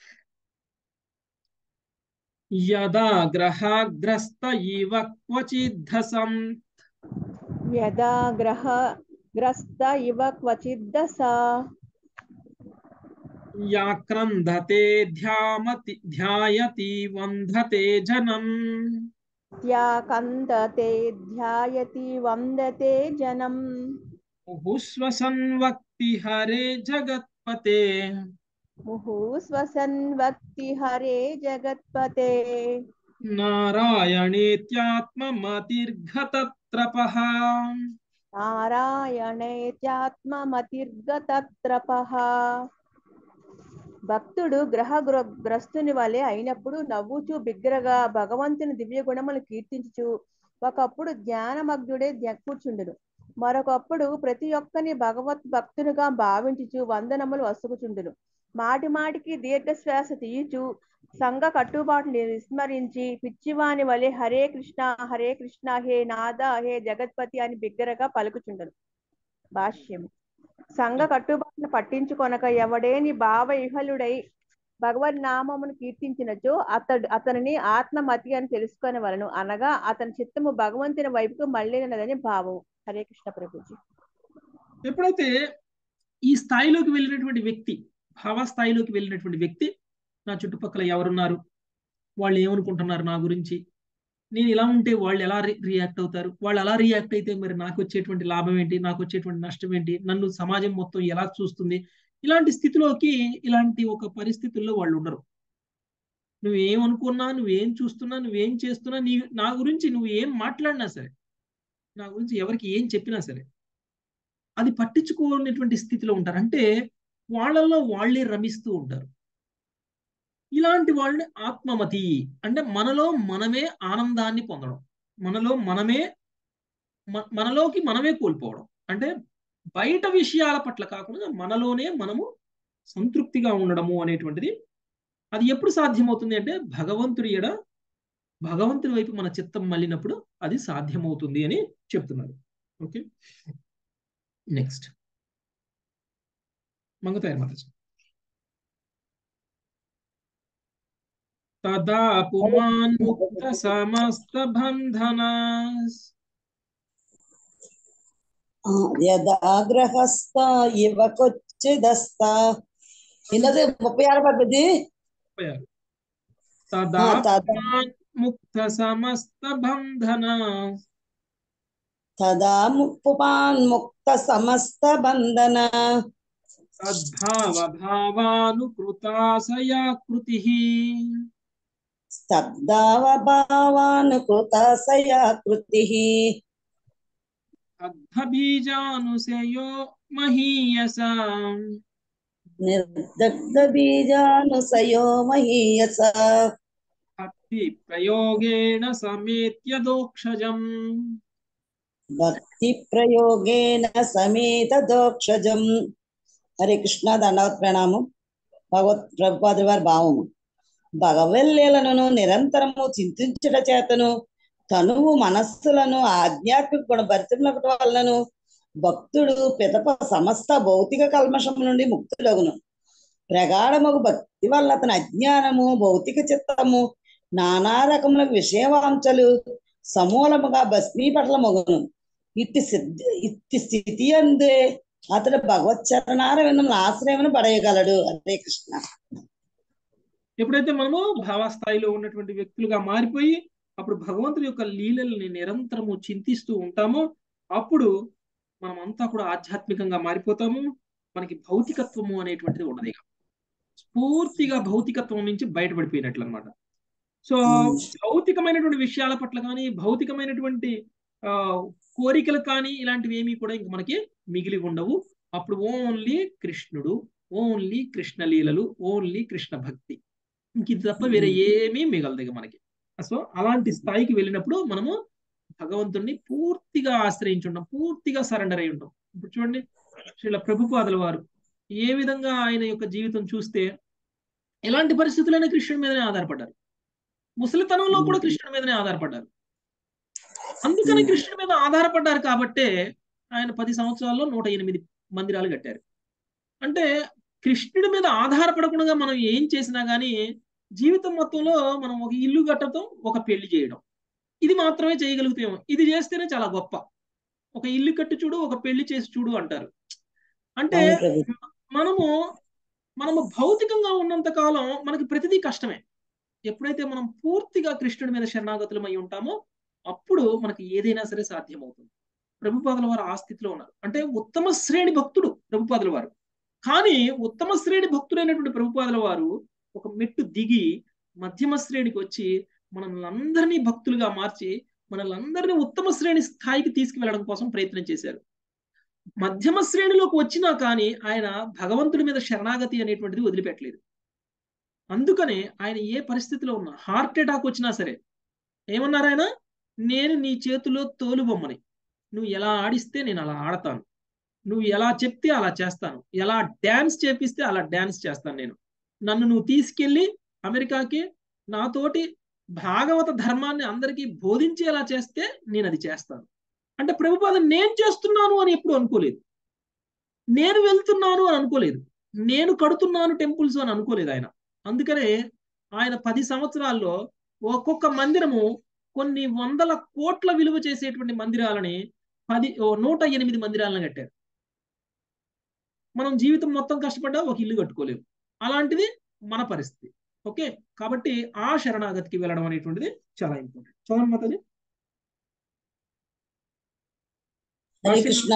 యదా గ్రహాగ్రస్త ఇవ క్వచిద్ధసం యదా గ్రహగ్రస్త ఇవ క్వచిద్దసా యాక్రంధతే ధ్యాయతి వందతే జనం త్యాకందతే ధ్యాయతి వందతే జనం ముహుశ్వసన్ వక్తి హరే జగత్పతే ముహుశ్వసన్ వక్తి హరే జగత్పతే నారాయణేత్యాత్మమతిర్ఘతత్రపః నారాయణేత్యాత్మమతిర్గతత్రపః. భక్తుడు గ్రస్తుని వలె అయినప్పుడు నవ్వుచూ బిగ్గరగా భగవంతుని దివ్య గుణములు కీర్తించుచు ఒకప్పుడు జ్ఞానమగ్నుడే కూర్చుండును, మరొకప్పుడు ప్రతి ఒక్కని భగవత్ భక్తునిగా భావించుచు వందనములు వసుకుచుండును. మాటి మాటికి దీర్ఘశ్వాస తీయుచు సంఘ కట్టుబాట్లు విస్మరించి పిచ్చివాని వలె హరే కృష్ణ హే నాద హే జగత్పతి అని బిగ్గరగా పలుకుచుండును. భాష్యము. సంఘ కట్టుబాట్లను పట్టించుకొనక ఎవడేని భావవిహలుడై భగవద్ నామమును కీర్తించినచో అతనిని ఆత్మమతి అని తెలుసుకొని వలను, అనగా అతని చిత్తము భగవంతుని వైపుకు మళ్ళినదని భావం. హరే కృష్ణ ప్రభుజీ. ఎప్పుడైతే ఈ స్థాయిలోకి వెళ్ళినటువంటి వ్యక్తి, భావస్థాయిలోకి వెళ్ళినటువంటి వ్యక్తి, నా చుట్టుపక్కల ఎవరున్నారు, వాళ్ళు ఏమనుకుంటున్నారు నా గురించి, నేను ఇలా ఉంటే వాళ్ళు ఎలా రియాక్ట్ అవుతారు, వాళ్ళు అలా రియాక్ట్ అయితే మరి నాకు వచ్చేటువంటి లాభం ఏంటి, నాకు వచ్చేటువంటి నష్టం ఏంటి, నన్ను సమాజం మొత్తం ఎలా చూస్తుంది, ఇలాంటి స్థితిలోకి, ఇలాంటి ఒక పరిస్థితుల్లో వాళ్ళు ఉండరు. నువ్వేమనుకున్నా, నువ్వేం చూస్తున్నా, నువ్వేం చేస్తున్నా, నా గురించి నువ్వు ఏం మాట్లాడినా సరే, నా గురించి ఎవరికి ఏం చెప్పినా సరే అది పట్టించుకోనటువంటి స్థితిలో ఉంటారు. అంటే వాళ్ళల్లో వాళ్ళే రమిస్తూ ఉంటారు. ఇలాంటి వాళ్ళని ఆత్మమతి అంటే మనలో మనమే ఆనందాన్ని పొందడం, మనలోకి మనమే కోల్పోవడం. అంటే బయట విషయాల పట్ల కాకుండా మనలోనే మనము సంతృప్తిగా ఉండడము అనేటువంటిది. అది ఎప్పుడు సాధ్యమవుతుంది అంటే భగవంతుడి వైపు మన చిత్తం మళ్ళినప్పుడు అది సాధ్యమవుతుంది అని చెప్తున్నారు. ఓకే, నెక్స్ట్ మంగతాయర్ మాతాజీ. తదా పుమాన్ ముక్త సమస్త బంధనాస్ యదాగ్రహస్థ ఇవ కొచ్చిదస్థ. ఇన్నది 36 పద్ధతి. తదా పుమాన్ ముక్త సమస్త బంధనాస్ తదా పుమాన్ ముక్త సమస్త బంధన సద్భావ భావానుకృతాసయాకృతి స్తబ్దావభావానుకృతాసయాకృతి అగ్ధబీజానుశయో మహీయసా నిర్దగ్ధబీజానుసయో మహీయస భక్తి ప్రయోగేణ సమేత్య దోక్షజం. భక్తి ప్రయోగేన సమేత దోక్షజం. హరే కృష్ణ. దండవత్ ప్రణామం. భగవత్ ప్రభుపాదుల వారి భావము. భగవల్లీలను నిరంతరము చింతించుట చేతను తనువు మనస్సులను ఆధ్యాత్మిక గుణభరితములకు వలనను భక్తుడు పిదప సమస్త భౌతిక కల్మషము నుండి ముక్తుడగును. ప్రగాఢమగు భక్తి వల్ల అతని అజ్ఞానము, భౌతిక చిత్తము, నానా రకముల విషయవాంఛలు సమూలముగా భస్మీపట్ల మగును. ఇట్టి స్థితి అందే అతడు భగవత్ చరణారవిందముల ఆశ్రయమును పడేయగలడు. హరే కృష్ణ. ఎప్పుడైతే మనము భావస్థాయిలో ఉన్నటువంటి వ్యక్తులుగా మారిపోయి అప్పుడు భగవంతుడి యొక్క లీలల్ని నిరంతరము చింతిస్తూ ఉంటామో అప్పుడు మనం అంతా కూడా ఆధ్యాత్మికంగా మారిపోతాము. మనకి భౌతికత్వము అనేటువంటిది ఉండదు. పూర్తిగా భౌతికత్వం నుంచి బయటపడిపోయినట్లు అనమాట. సో భౌతికమైనటువంటి విషయాల పట్ల కానీ, భౌతికమైనటువంటి కోరికలు కానీ ఇలాంటివి ఏమీ కూడా ఇంక మనకి మిగిలి ఉండవు. అప్పుడు ఓన్లీ కృష్ణుడు, ఓన్లీ కృష్ణ లీలలు, ఓన్లీ కృష్ణ భక్తి, ఇంక ఇది తప్ప వేరే ఏమీ మిగలదు మనకి. సో అలాంటి స్థాయికి వెళ్ళినప్పుడు మనము భగవంతుడిని పూర్తిగా ఆశ్రయించి ఉంటాం, పూర్తిగా సరెండర్ అయి ఉంటాం. ఇప్పుడు చూడండి, శ్రీల ప్రభుపాదుల వారు ఏ విధంగా ఆయన యొక్క జీవితం చూస్తే ఎలాంటి పరిస్థితులైనా కృష్ణుడి మీదనే ఆధారపడ్డారు. ముసలితనంలో కూడా కృష్ణుడి మీదనే ఆధారపడ్డారు. అందుకని కృష్ణుడి మీద ఆధారపడ్డారు కాబట్టే ఆయన 10 సంవత్సరాల్లో 108 మందిరాలు కట్టారు. అంటే కృష్ణుడి మీద ఆధారపడకుండా మనం ఏం చేసినా గానీ జీవితం మొత్తంలో మనం ఒక ఇల్లు కట్టడం, ఒక పెళ్లి చేయడం, ఇది మాత్రమే చేయగలుగుతాము. ఇది చేస్తేనే చాలా గొప్ప. ఒక ఇల్లు కట్టి చూడు, ఒక పెళ్లి చేసి చూడు అంటారు. అంటే మనము భౌతికంగా ఉన్నంత కాలం మనకి ప్రతిదీ కష్టమే. ఎప్పుడైతే మనం పూర్తిగా కృష్ణుడి మీద శరణాగతులమై ఉంటామో అప్పుడు మనకి ఏదైనా సరే సాధ్యమవుతుంది. ప్రభుపాదుల వారు ఆ స్థితిలో ఉన్నారు. అంటే ఉత్తమ శ్రేణి భక్తుడు ప్రభుపాదుల వారు. కానీ ఉత్తమ శ్రేణి భక్తుడైనటువంటి ప్రభుపాదుల వారు ఒక మెట్టు దిగి మధ్యమ శ్రేణికి వచ్చి మనల్ని అందరినీ భక్తులుగా మార్చి మనల్ని అందరినీ ఉత్తమ శ్రేణి స్థాయికి తీసుకువెళ్ళడం కోసం ప్రయత్నం చేశారు. మధ్యమ శ్రేణిలోకి వచ్చినా కానీ ఆయన భగవంతుడి మీద శరణాగతి అనేటువంటిది వదిలిపెట్టలేదు. అందుకనే ఆయన ఏ పరిస్థితిలో ఉన్నా, హార్ట్ అటాక్ వచ్చినా సరే ఏమన్నారు ఆయన, నేను నీ చేతిలో తోలుబొమ్మని, నువ్వు ఎలా ఆడిస్తే నేను అలా ఆడతాను, నువ్వు ఎలా చెప్తే అలా చేస్తాను, ఎలా డ్యాన్స్ చేపిస్తే అలా డ్యాన్స్ చేస్తాను, నేను నన్ను నువ్వు తీసుకెళ్ళి అమెరికాకి నాతోటి భాగవత ధర్మాన్ని అందరికీ బోధించేలా చేస్తే నేను అది చేస్తాను. అంటే ప్రభుపాద నేను చేస్తున్నాను అని ఎప్పుడు అనుకోలేదు, నేను వెళ్తున్నాను అని అనుకోలేదు, నేను కడుతున్నాను టెంపుల్స్ అని అనుకోలేదు ఆయన. అందుకనే ఆయన 10 సంవత్సరాల్లో ఒక్కొక్క మందిరము కొన్ని వందల కోట్ల విలువ చేసేటువంటి మందిరాలని 108 మందిరాలను కట్టారు. మనం జీవితం మొత్తం కష్టపడ్డా ఒక ఇల్లు కట్టుకోలేము. అలాంటిది మన పరిస్థితి. ఓకే, కాబట్టి ఆ శరణాగతికి వెళ్ళడం అనేటువంటిది చాలా ఇంపార్టెంట్. చదవండి మాతాజీ. హరే కృష్ణ.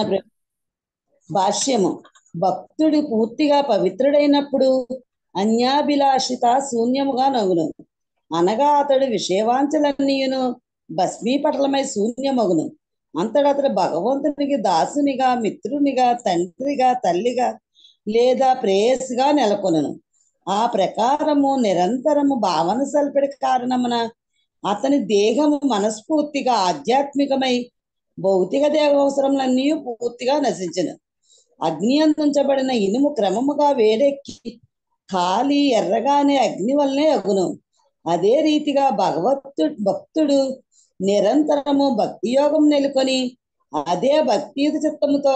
భాష్యము. భక్తుడు పూర్తిగా పవిత్రుడైనప్పుడు అన్యాభిలాషిత శూన్యముగా నగును. అనగా అతడు విషయవాంఛలన్నీయును భస్మీపటలమై శూన్యమగును. అంతటతడు భగవంతునికి దాసునిగా, మిత్రునిగా, తండ్రిగా, తల్లిగా లేదా ప్రేయసిగా నెలకొనను. ఆ ప్రకారము నిరంతరము భావన సల్పడి కారణమున అతని దేహము మనస్ఫూర్తిగా ఆధ్యాత్మికమై భౌతిక దేహవసరములన్నీ పూర్తిగా నశించును. అగ్ని అందించబడిన ఇనుము క్రమముగా వేడెక్కి ఖాళీ ఎర్రగానే అగ్ని వల్లనే అగును. అదే రీతిగా భక్తుడు నిరంతరము భక్తి యోగం నెలకొని అదే భక్తియుత చిత్తముతో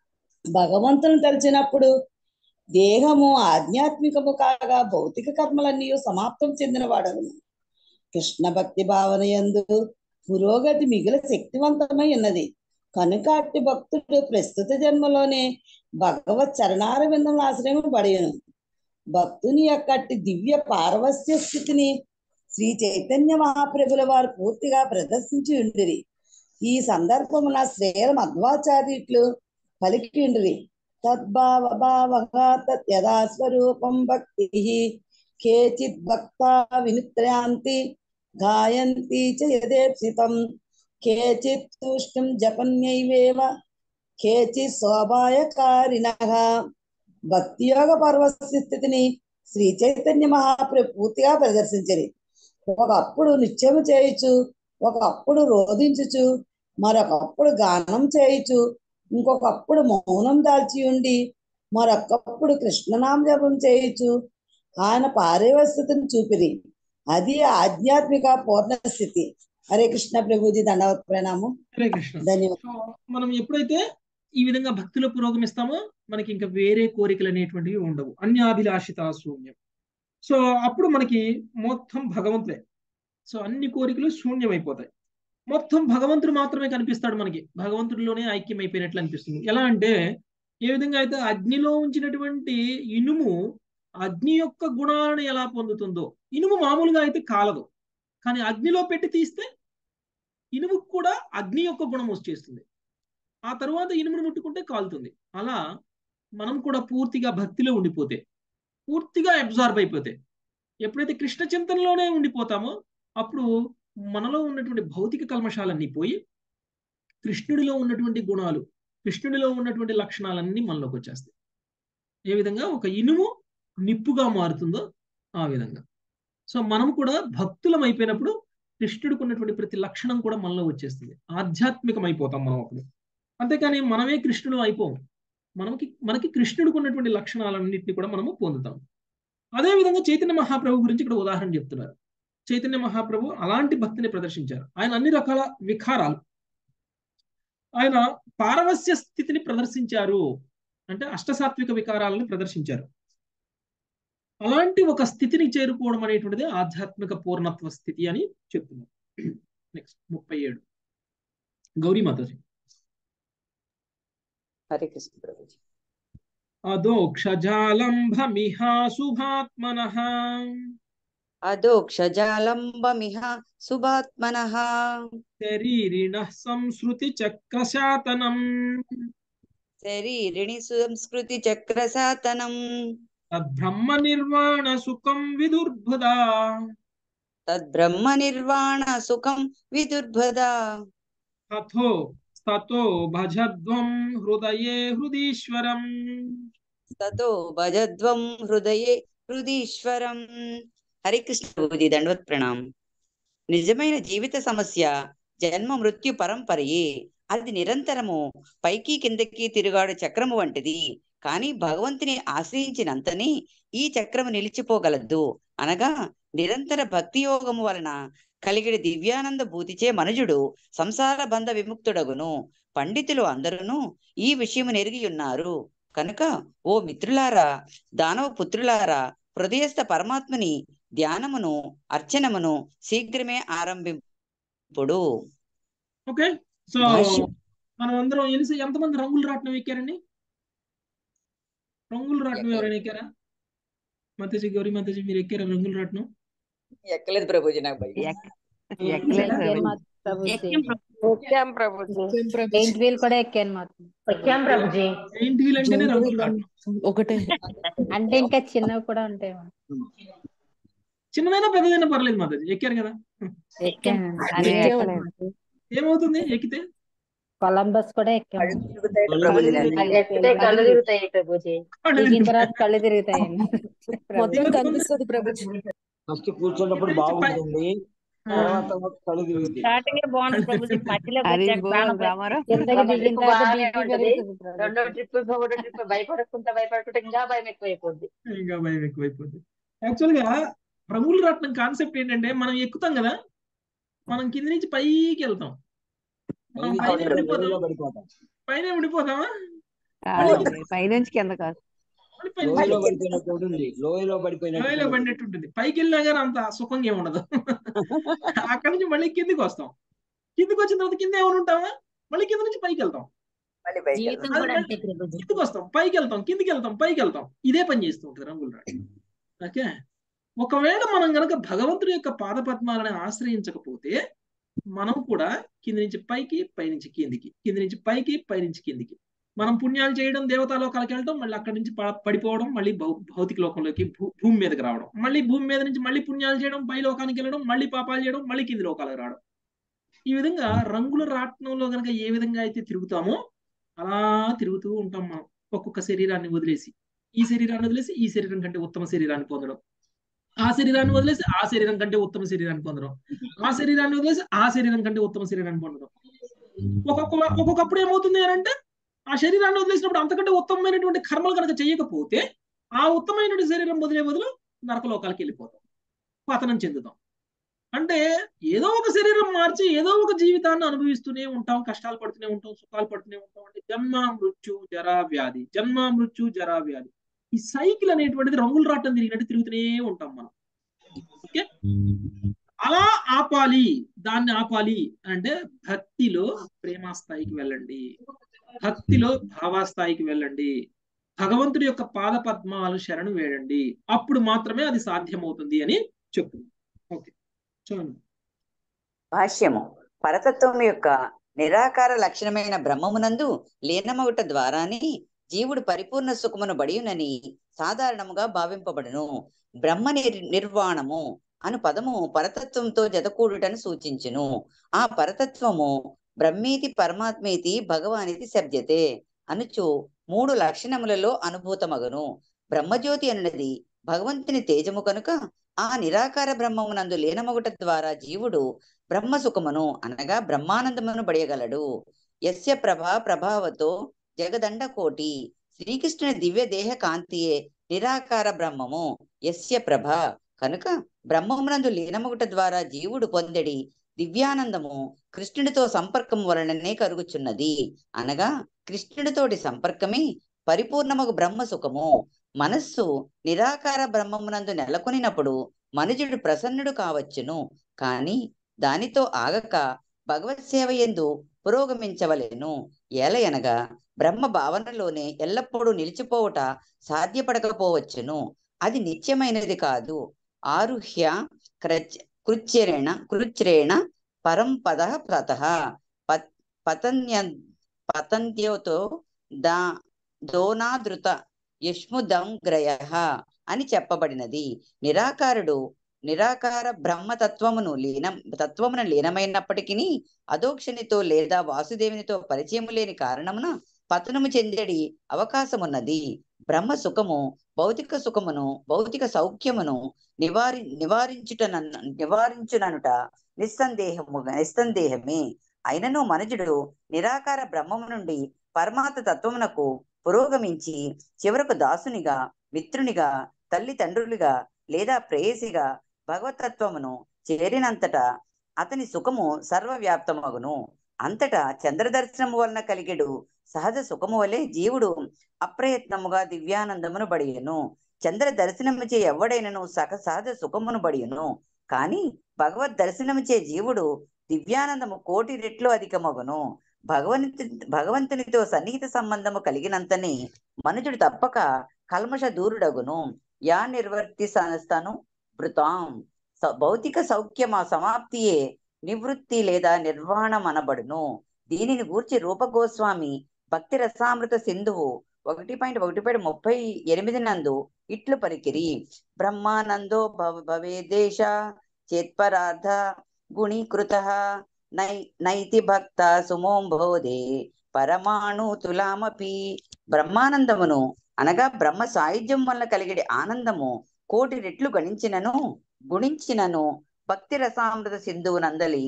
భగవంతుని తలిచినప్పుడు దేహము ఆధ్యాత్మికము కాగా భౌతిక కర్మలన్నీ సమాప్తం చెందిన వాడగును. కృష్ణ భక్తి భావన యందు పురోగతి మిగిలిన శక్తివంతమై ఉన్నది కనుక అట్టి భక్తుడు ప్రస్తుత జన్మలోనే భగవత్ చరణార విందముల ఆశ్రయం పడేను. భక్తుని యొక్క అట్టి దివ్య పారవస్య స్థితిని శ్రీ చైతన్య మహాప్రభుల వారు పూర్తిగా ప్రదర్శించి ఉండిరి. ఈ సందర్భమున శ్రీల మధ్వాచార్యులు పలికిండ్రి. తద్భావ భావగా తత్ యథా స్వరూపం భక్తి కేచిత్ భక్తా వినుత్రయాంతి గాయంతి చ యథేప్సితం కేచిత్ తూష్ణం జపన్యైవేవ కేచిత్ శోభాయకారిణః. భక్తి యోగ పరవస్య స్థితిని శ్రీ చైతన్య మహాప్రభు పూర్తిగా ప్రదర్శించరి. ఒకప్పుడు నిత్యము చేయొచ్చు, ఒకప్పుడు రోధించుచు, మరొకప్పుడు గానం చేయొచ్చు, ఇంకొకప్పుడు మౌనం దాల్చి ఉండి, మరొకప్పుడు కృష్ణనామ జపం చేయొచ్చు. ఆయన పారవస్యతను చూపిరి. అది ఆధ్యాత్మిక పూర్ణ స్థితి. హరే కృష్ణ ప్రభుజీ. దండవత్ ప్రణామం. హరే కృష్ణ. ధన్యవాదాలు. మనం ఎప్పుడైతే ఈ విధంగా భక్తిలో పురోగమిస్తామో మనకి ఇంకా వేరే కోరికలు అనేటువంటివి ఉండవు. అన్యాభిలాషిత శూన్యం. సో అప్పుడు మనకి మొత్తం భగవంతుడే. సో అన్ని కోరికలు శూన్యమైపోతాయి. మొత్తం భగవంతుడు మాత్రమే కనిపిస్తాడు మనకి. భగవంతుడిలోనే ఐక్యం అయిపోయినట్లు అనిపిస్తుంది. ఎలా అంటే ఏ విధంగా అయితే అగ్నిలో ఉంచినటువంటి ఇనుము అగ్ని యొక్క గుణాలను ఎలా పొందుతుందో, ఇనుము మామూలుగా అయితే కాలదు, కానీ అగ్నిలో పెట్టి తీస్తే ఇనుముకు కూడా అగ్ని యొక్క గుణం వచ్చేస్తుంది. ఆ తర్వాత ఇనుమును ముట్టుకుంటే కాలుతుంది. అలా మనం కూడా పూర్తిగా భక్తిలో ఉండిపోతే, పూర్తిగా అబ్జార్బ్ అయిపోతే, ఎప్పుడైతే కృష్ణ చింతనలోనే ఉండిపోతామో అప్పుడు మనలో ఉన్నటువంటి భౌతిక కల్మషాలన్నీ పోయి కృష్ణుడిలో ఉన్నటువంటి గుణాలు, కృష్ణుడిలో ఉన్నటువంటి లక్షణాలన్నీ మనలోకి వచ్చేస్తాయి. ఏ విధంగా ఒక ఇనుము నిప్పుగా మారుతుందో ఆ విధంగా. సో మనం కూడా భక్తులం అయిపోయినప్పుడు కృష్ణుడికి ఉన్నటువంటి ప్రతి లక్షణం కూడా మనలో వచ్చేస్తుంది. ఆధ్యాత్మికం అయిపోతాం మనం అప్పుడు. అంతేకాని మనమే కృష్ణుడు అయిపోం. మనకి కృష్ణుడికి ఉన్నటువంటి లక్షణాలన్నింటినీ కూడా మనము పొందుతాం. అదే విధంగా చైతన్య మహాప్రభు గురించి ఇక్కడ ఉదాహరణ చెప్తున్నారు. చైతన్య మహాప్రభు అలాంటి భక్తిని ప్రదర్శించారు. ఆయన అన్ని రకాల వికారాలు, ఆయన పారవస్య స్థితిని ప్రదర్శించారు, అంటే అష్టసాత్విక వికారాలను ప్రదర్శించారు. అలాంటి ఒక స్థితిని చేరుకోవడం అనేటువంటిది ఆధ్యాత్మిక పూర్ణత్వ స్థితి అని చెప్తున్నారు. నెక్స్ట్ 37 గౌరీ మాతాజీ. హరే కృష్ణ ప్రభుజీ. అదోక్షజాలంభమిహ శుభాత్మనః అదోక్షజాలంబమిహ శుభాత్మనః శరీరిణః సంస్కృతి చక్రశాతనం శరీరిణి సంస్కృతి చక్రశాతనం తద్బ్రహ్మ నిర్వాణ సుఖం విదుర్బుధా తద్బ్రహ్మ నిర్వాణ సుఖం విదుర్బదా తతో భజద్వం హృదయే హృదీశ్వరం. తతో భజద్వం హృదయే హృదీశ్వరం. హరికృష్ణ ప్రభుజీ దండవత్ ప్రణాం. నిజమైన జీవిత సమస్య జన్మ మృత్యు పరంపరయే. అది నిరంతరము పైకి కిందకి తిరుగాడు చక్రము వంటిది. కానీ భగవంతుని ఆశ్రయించినంతనే ఈ చక్రము నిలిచిపోగలదు. అనగా నిరంతర భక్తి యోగము వలన కలిగిన దివ్యానంద భూతిచే మనుజుడు సంసార బంధ విముక్తుడగును. పండితులు అందరూ ఈ విషయము నెరిగి ఉన్నారు. కనుక ఓ మిత్రులారా, దానవ పుత్రులారా, హృదయస్థ పరమాత్మని ధ్యానమును అర్చనమును శీఘ్రమే ఆరంభింపుడు. ఓకే, సో మనం అందరం ఎంతమంది రంగులు రాట్నం ఎక్కారండి? రంగులు రాట్నం ఎవరైనా ఎక్కారా? మాతాజీ, గౌరీ మాతాజీ, మీరు ఎక్కారా రంగులు రాట్నం? ఎక్కలేదు ప్రభుజీ, నాకు భయం. జైంట్ వీల్ కూడా ఎక్కాను మాత్రం. జైంట్ వీల్ అంటేనే రంగులు రాట్నం ఒకటే. అంటే ఇంకా చిన్నవి కూడా ఉంటాయి. చిన్నదైనా పెద్దదైనా పర్లేదు మాతాజీ, ఎక్కారు కదా. ఎక్కాను. అది ఎక్కలేదు. ఏమవుతుంది ఎక్కితే? కొలంబస్ కూడా ఎక్కాము. కళ్ళు తిరుగుతాయి ప్రభుజీ. దిగిన తర్వాత కళ్ళు తిరుగుతాయి. మొత్తం కనిపిస్తుంది ప్రభుజీ. ఫస్ట్ కూర్చున్నప్పుడు బాగుంటుంది, తర్వాత కళ్ళు తిరుగుతాయి. స్టార్టింగ్ బాగుంటుంది ప్రభుజీ, మధ్యలో కిందకి దిగిన తర్వాత రెండో ట్రిప్ మూడో ట్రిప్ భయపడుకుంటే ఇంకా భయం ఎక్కువైపోద్ది. యాక్చువల్ గా రంగులు రాట్నం కాన్సెప్ట్ ఏంటంటే, మనం ఎక్కుతాం కదా, మనం కింద నుంచి పైకి వెళ్తాం, మనం పైన ఉండిపోతామా? పైనుంచి కింద కాదు, లోయలో పడినట్టు ఉంటుంది. పైకి వెళ్ళినా కానీ అంత సుఖంగా ఏముండదు. అక్కడి నుంచి మళ్ళీ కిందికి వస్తాం. కిందికి వచ్చిన తర్వాత కింద ఏమైనా ఉంటామా? మళ్ళీ కింద నుంచి పైకి వెళ్తాం, కిందికి వస్తాం, పైకి వెళ్తాం, కిందికి వెళ్తాం, పైకి వెళ్తాం. ఇదే పని చేస్తూ ఉంటుంది రంగులు రాట్నం. ఓకే, ఒకవేళ మనం గనక భగవంతుడి యొక్క పాదపద్మాలను ఆశ్రయించకపోతే మనం కూడా కింది నుంచి పైకి, పైనుంచి కిందికి, కింది నుంచి పైకి, పైనుంచి కిందికి. మనం పుణ్యాలు చేయడం, దేవతాలోకాలకు వెళ్ళడం, మళ్ళీ అక్కడి నుంచి పడిపోవడం, మళ్ళీ భౌతిక లోకంలోకి భూమి మీదకి రావడం, మళ్ళీ భూమి మీద నుంచి మళ్ళీ పుణ్యాలు చేయడం, పై లోకానికి వెళ్ళడం, మళ్ళీ పాపాలు చేయడం, మళ్ళీ కింది లోకాలకు రావడం. ఈ విధంగా రంగుల రాట్నంలో గనక ఏ విధంగా అయితే తిరుగుతామో అలా తిరుగుతూ ఉంటాం మనం. ఒక్కొక్క శరీరాన్ని వదిలేసి ఈ శరీరాన్ని వదిలేసి ఈ శరీరం కంటే ఉత్తమ శరీరాన్ని పొందడం, ఆ శరీరాన్ని వదిలేసి ఆ శరీరం కంటే ఉత్తమ శరీరాన్ని పొందడం, ఆ శరీరాన్ని వదిలేసి ఆ శరీరం కంటే ఉత్తమ శరీరాన్ని పొందడం. ఒక్కొక్కప్పుడు ఏమవుతుంది అని అంటే, ఆ శరీరాన్ని వదిలేసినప్పుడు అంతకంటే ఉత్తమమైనటువంటి కర్మలు కనుక చేయకపోతే ఆ ఉత్తమమైనటువంటి శరీరం వదిలే బదులు నరకలోకాలకి వెళ్ళిపోతాం, పతనం చెందుతాం. అంటే ఏదో ఒక శరీరం మార్చి ఏదో ఒక జీవితాన్ని అనుభవిస్తూనే ఉంటాం, కష్టాలు పడుతూనే ఉంటాం, సుఖాలు పడుతూనే ఉంటాం. అంటే జన్మ మృత్యు జరా వ్యాధి, జన్మ మృత్యు జరా వ్యాధి. ఈ సైకిల్ అనేటువంటిది రంగులు రాటం తిరిగినట్టు తిరుగుతూనే ఉంటాం మనం. ఓకే, అలా ఆపాలి, దాన్ని ఆపాలి అంటే భక్తిలో ప్రేమాస్థాయికి వెళ్ళండి, భక్తిలో భావాస్థాయికి వెళ్ళండి, భగవంతుడి యొక్క పాద పద్మాలు శరణు వేయండి, అప్పుడు మాత్రమే అది సాధ్యమవుతుంది అని చెప్తుంది. ఓకే, చూడండి భాష్యము. పరతత్వం యొక్క నిరాకార లక్షణమైన బ్రహ్మమునందు లీనమగుట ద్వారానే జీవుడు పరిపూర్ణ సుఖమును బడియునని సాధారణముగా భావింపబడును. బ్రహ్మ నిర్వాణము అను పదము పరతత్వంతో జతకూడుటను సూచించును. ఆ పరతత్వము బ్రహ్మేతి పరమాత్మేతి భగవానితి శబ్దతే అనుచు 3 లక్షణములలో అనుభూతమగును. బ్రహ్మజ్యోతి అనున్నది భగవంతుని తేజము కనుక ఆ నిరాకార బ్రహ్మమునందు లీనమగుట ద్వారా జీవుడు బ్రహ్మ సుఖమును అనగా బ్రహ్మానందమును బడియగలడు. యస్య ప్రభావతో జగదండ కోటి శ్రీకృష్ణుని దివ్య దేహ కాంతియే నిరాకార బ్రహ్మము యస్య ప్రభ. కనుక బ్రహ్మమునందు లీనమగుట ద్వారా జీవుడు పొందెడి దివ్యానందము కృష్ణుడితో సంపర్కం వలననే కలుగుచున్నది. అనగా కృష్ణుడితోటి సంపర్కమే పరిపూర్ణమగు బ్రహ్మ సుఖము. మనస్సు నిరాకార బ్రహ్మమునందు నెలకొనినప్పుడు మనుజుడు ప్రసన్నుడు కావచ్చును. కాని దానితో ఆగక భగవత్ సేవ యందు పురోగమించవలెను. ఏలయనగా బ్రహ్మ భావనలోనే ఎల్లప్పుడూ నిలిచిపోవుట సాధ్యపడకపోవచ్చును. అది నిత్యమైనది కాదు. ఆరుహ్య కృచ్రేణ పరం పద తతః పతంత్యోతో దోనాదృత యష్ముదంగ్రయః అని చెప్పబడినది. నిరాకార బ్రహ్మతత్వమును లీనమైనప్పటికీ అదోక్షనితో లేదా వాసుదేవునితో పరిచయము లేని కారణమున పతనము చెందేడి అవకాశమున్నది. బ్రహ్మ సుఖము భౌతిక సౌఖ్యమును నివారించుననుట నిస్సందేహమే. అయినను మనుజుడు నిరాకార బ్రహ్మము నుండి పరమాత్మ తత్వమునకు పురోగమించి చివరకు దాసునిగా, మిత్రునిగా, తల్లిదండ్రులుగా లేదా ప్రేయసిగా భగవతత్వమును చేరినంతటా అతని సుఖము సర్వవ్యాప్తమగును. అంతటా చంద్రదర్శనము వలన కలిగెడు సహజ సుఖము వలె జీవుడు అప్రయత్నముగా దివ్యానందమును బడియును. చంద్ర దర్శనముచే ఎవడైనను సహజ సుఖమును బడియును. కాని భగవద్ దర్శనముచే జీవుడు దివ్యానందము 1,000,000 రెట్లు అధికమగును. భగవంతునితో సన్నిహిత సంబంధము కలిగినంతనే మనుజుడు తప్పక కల్మష దూరుడగును. యా నిర్వర్తి సంస్థను భృతాం భౌతిక సౌఖ్యమ సమాప్తియే నివృత్తి లేదా నిర్వాణం అనబడును. దీనిని గూర్చి రూప గోస్వామి భక్తి రసామృత సింధువు 1.1.38 నందు ఇట్లు పలికిరి. బ్రహ్మానందో భవేదేశ చేత్పరార్థ గుణీకృత నైతి భక్త సుమోంబోధే పరమాణు తులామపి. బ్రహ్మానందమును అనగా బ్రహ్మ సాయుధ్యం వల్ల కలిగే ఆనందము 1,000,000 రెట్లు గుణించినను భక్తి రసామృత సింధువు నందలి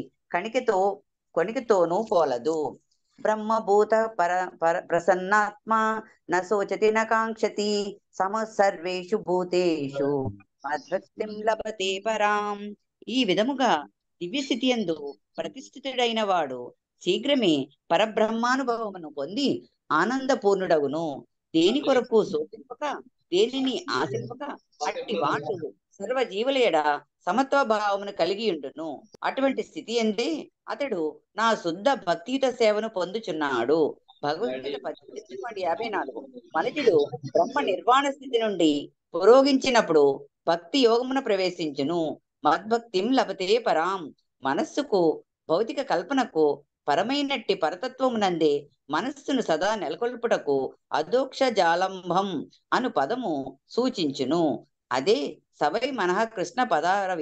కొనికితోనూ పోలదు. బ్రహ్మభూత ప్రసన్నాత్మ నశోచతి నకాంక్షతి సర్వేషు భూతేషు మద్భక్తిం లభతే పరాం. ఈ విధముగా దివ్యస్థితి యందు ప్రతిష్ఠితుడైన వాడు శీఘ్రమే పరబ్రహ్మానుభవమును పొంది ఆనందపూర్ణుడగును. దేని కొరకు శోధింపక, దేనిని ఆశింపక అట్టి వాడు సర్వజీవుల ఎడ సమత్వ భావమును కలిగి ఉండును. అటువంటి స్థితి ఎందే అతడు నా శుద్ధ భక్తియుత సేవను పొందుచున్నాడు. భగవద్గీత 18.54. మనుషుడు బ్రహ్మ నిర్వాణ స్థితి నుండి పురోగించినప్పుడు భక్తి యోగమున ప్రవేశించును. మద్భక్తిం లభతే పరాం. మనస్సుకు భౌతిక కల్పనకు పరమైనట్టి పరతత్వమునందే మనస్సును సదా నెలకొల్పుటకు అదోక్ష జాలంభం అను పదము సూచించును. అదే సవై మనః కృష్ణ పదార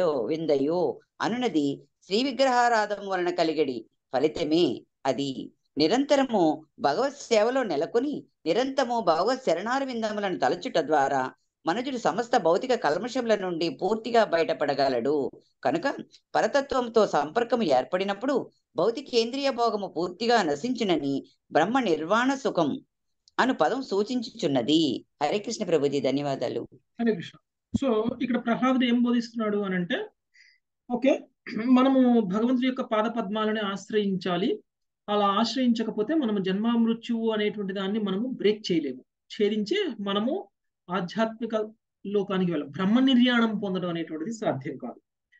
విందయో అనునది శ్రీ విగ్రహారాధం వలన కలిగడి ఫలితమే. అది నిరంతరము భగవత్ సేవలో నెలకొని నిరంతరము భగవత్ శరణార విందములను తలచుట ద్వారా మనుజుడు సమస్త భౌతిక కల్మషముల నుండి పూర్తిగా బయటపడగలడు. కనుక పరతత్వంతో సంపర్కము ఏర్పడినప్పుడు భౌతికేంద్రియ భోగము పూర్తిగా నశించునని బ్రహ్మ నిర్వాణ సుఖం అను పదం సూచించుచున్నది. హరే కృష్ణ ప్రభుజీ, ధన్యవాదాలు. హరే కృష్ణ. సో ఇక్కడ ప్రహ్లాదుడు ఏం బోధిస్తున్నాడు అని అంటే, ఓకే, మనము భగవంతుడి యొక్క పాద పద్మాలని ఆశ్రయించాలి. అలా ఆశ్రయించకపోతే మనము జన్మ మృత్యువు అనేటువంటి దాన్ని మనము బ్రేక్ చేయలేము, ఛేదించి మనము ఆధ్యాత్మిక లోకానికి వెళ్ళాం. బ్రహ్మ నిర్యాణం పొందడం అనేటువంటిది సాధ్యం కాదు.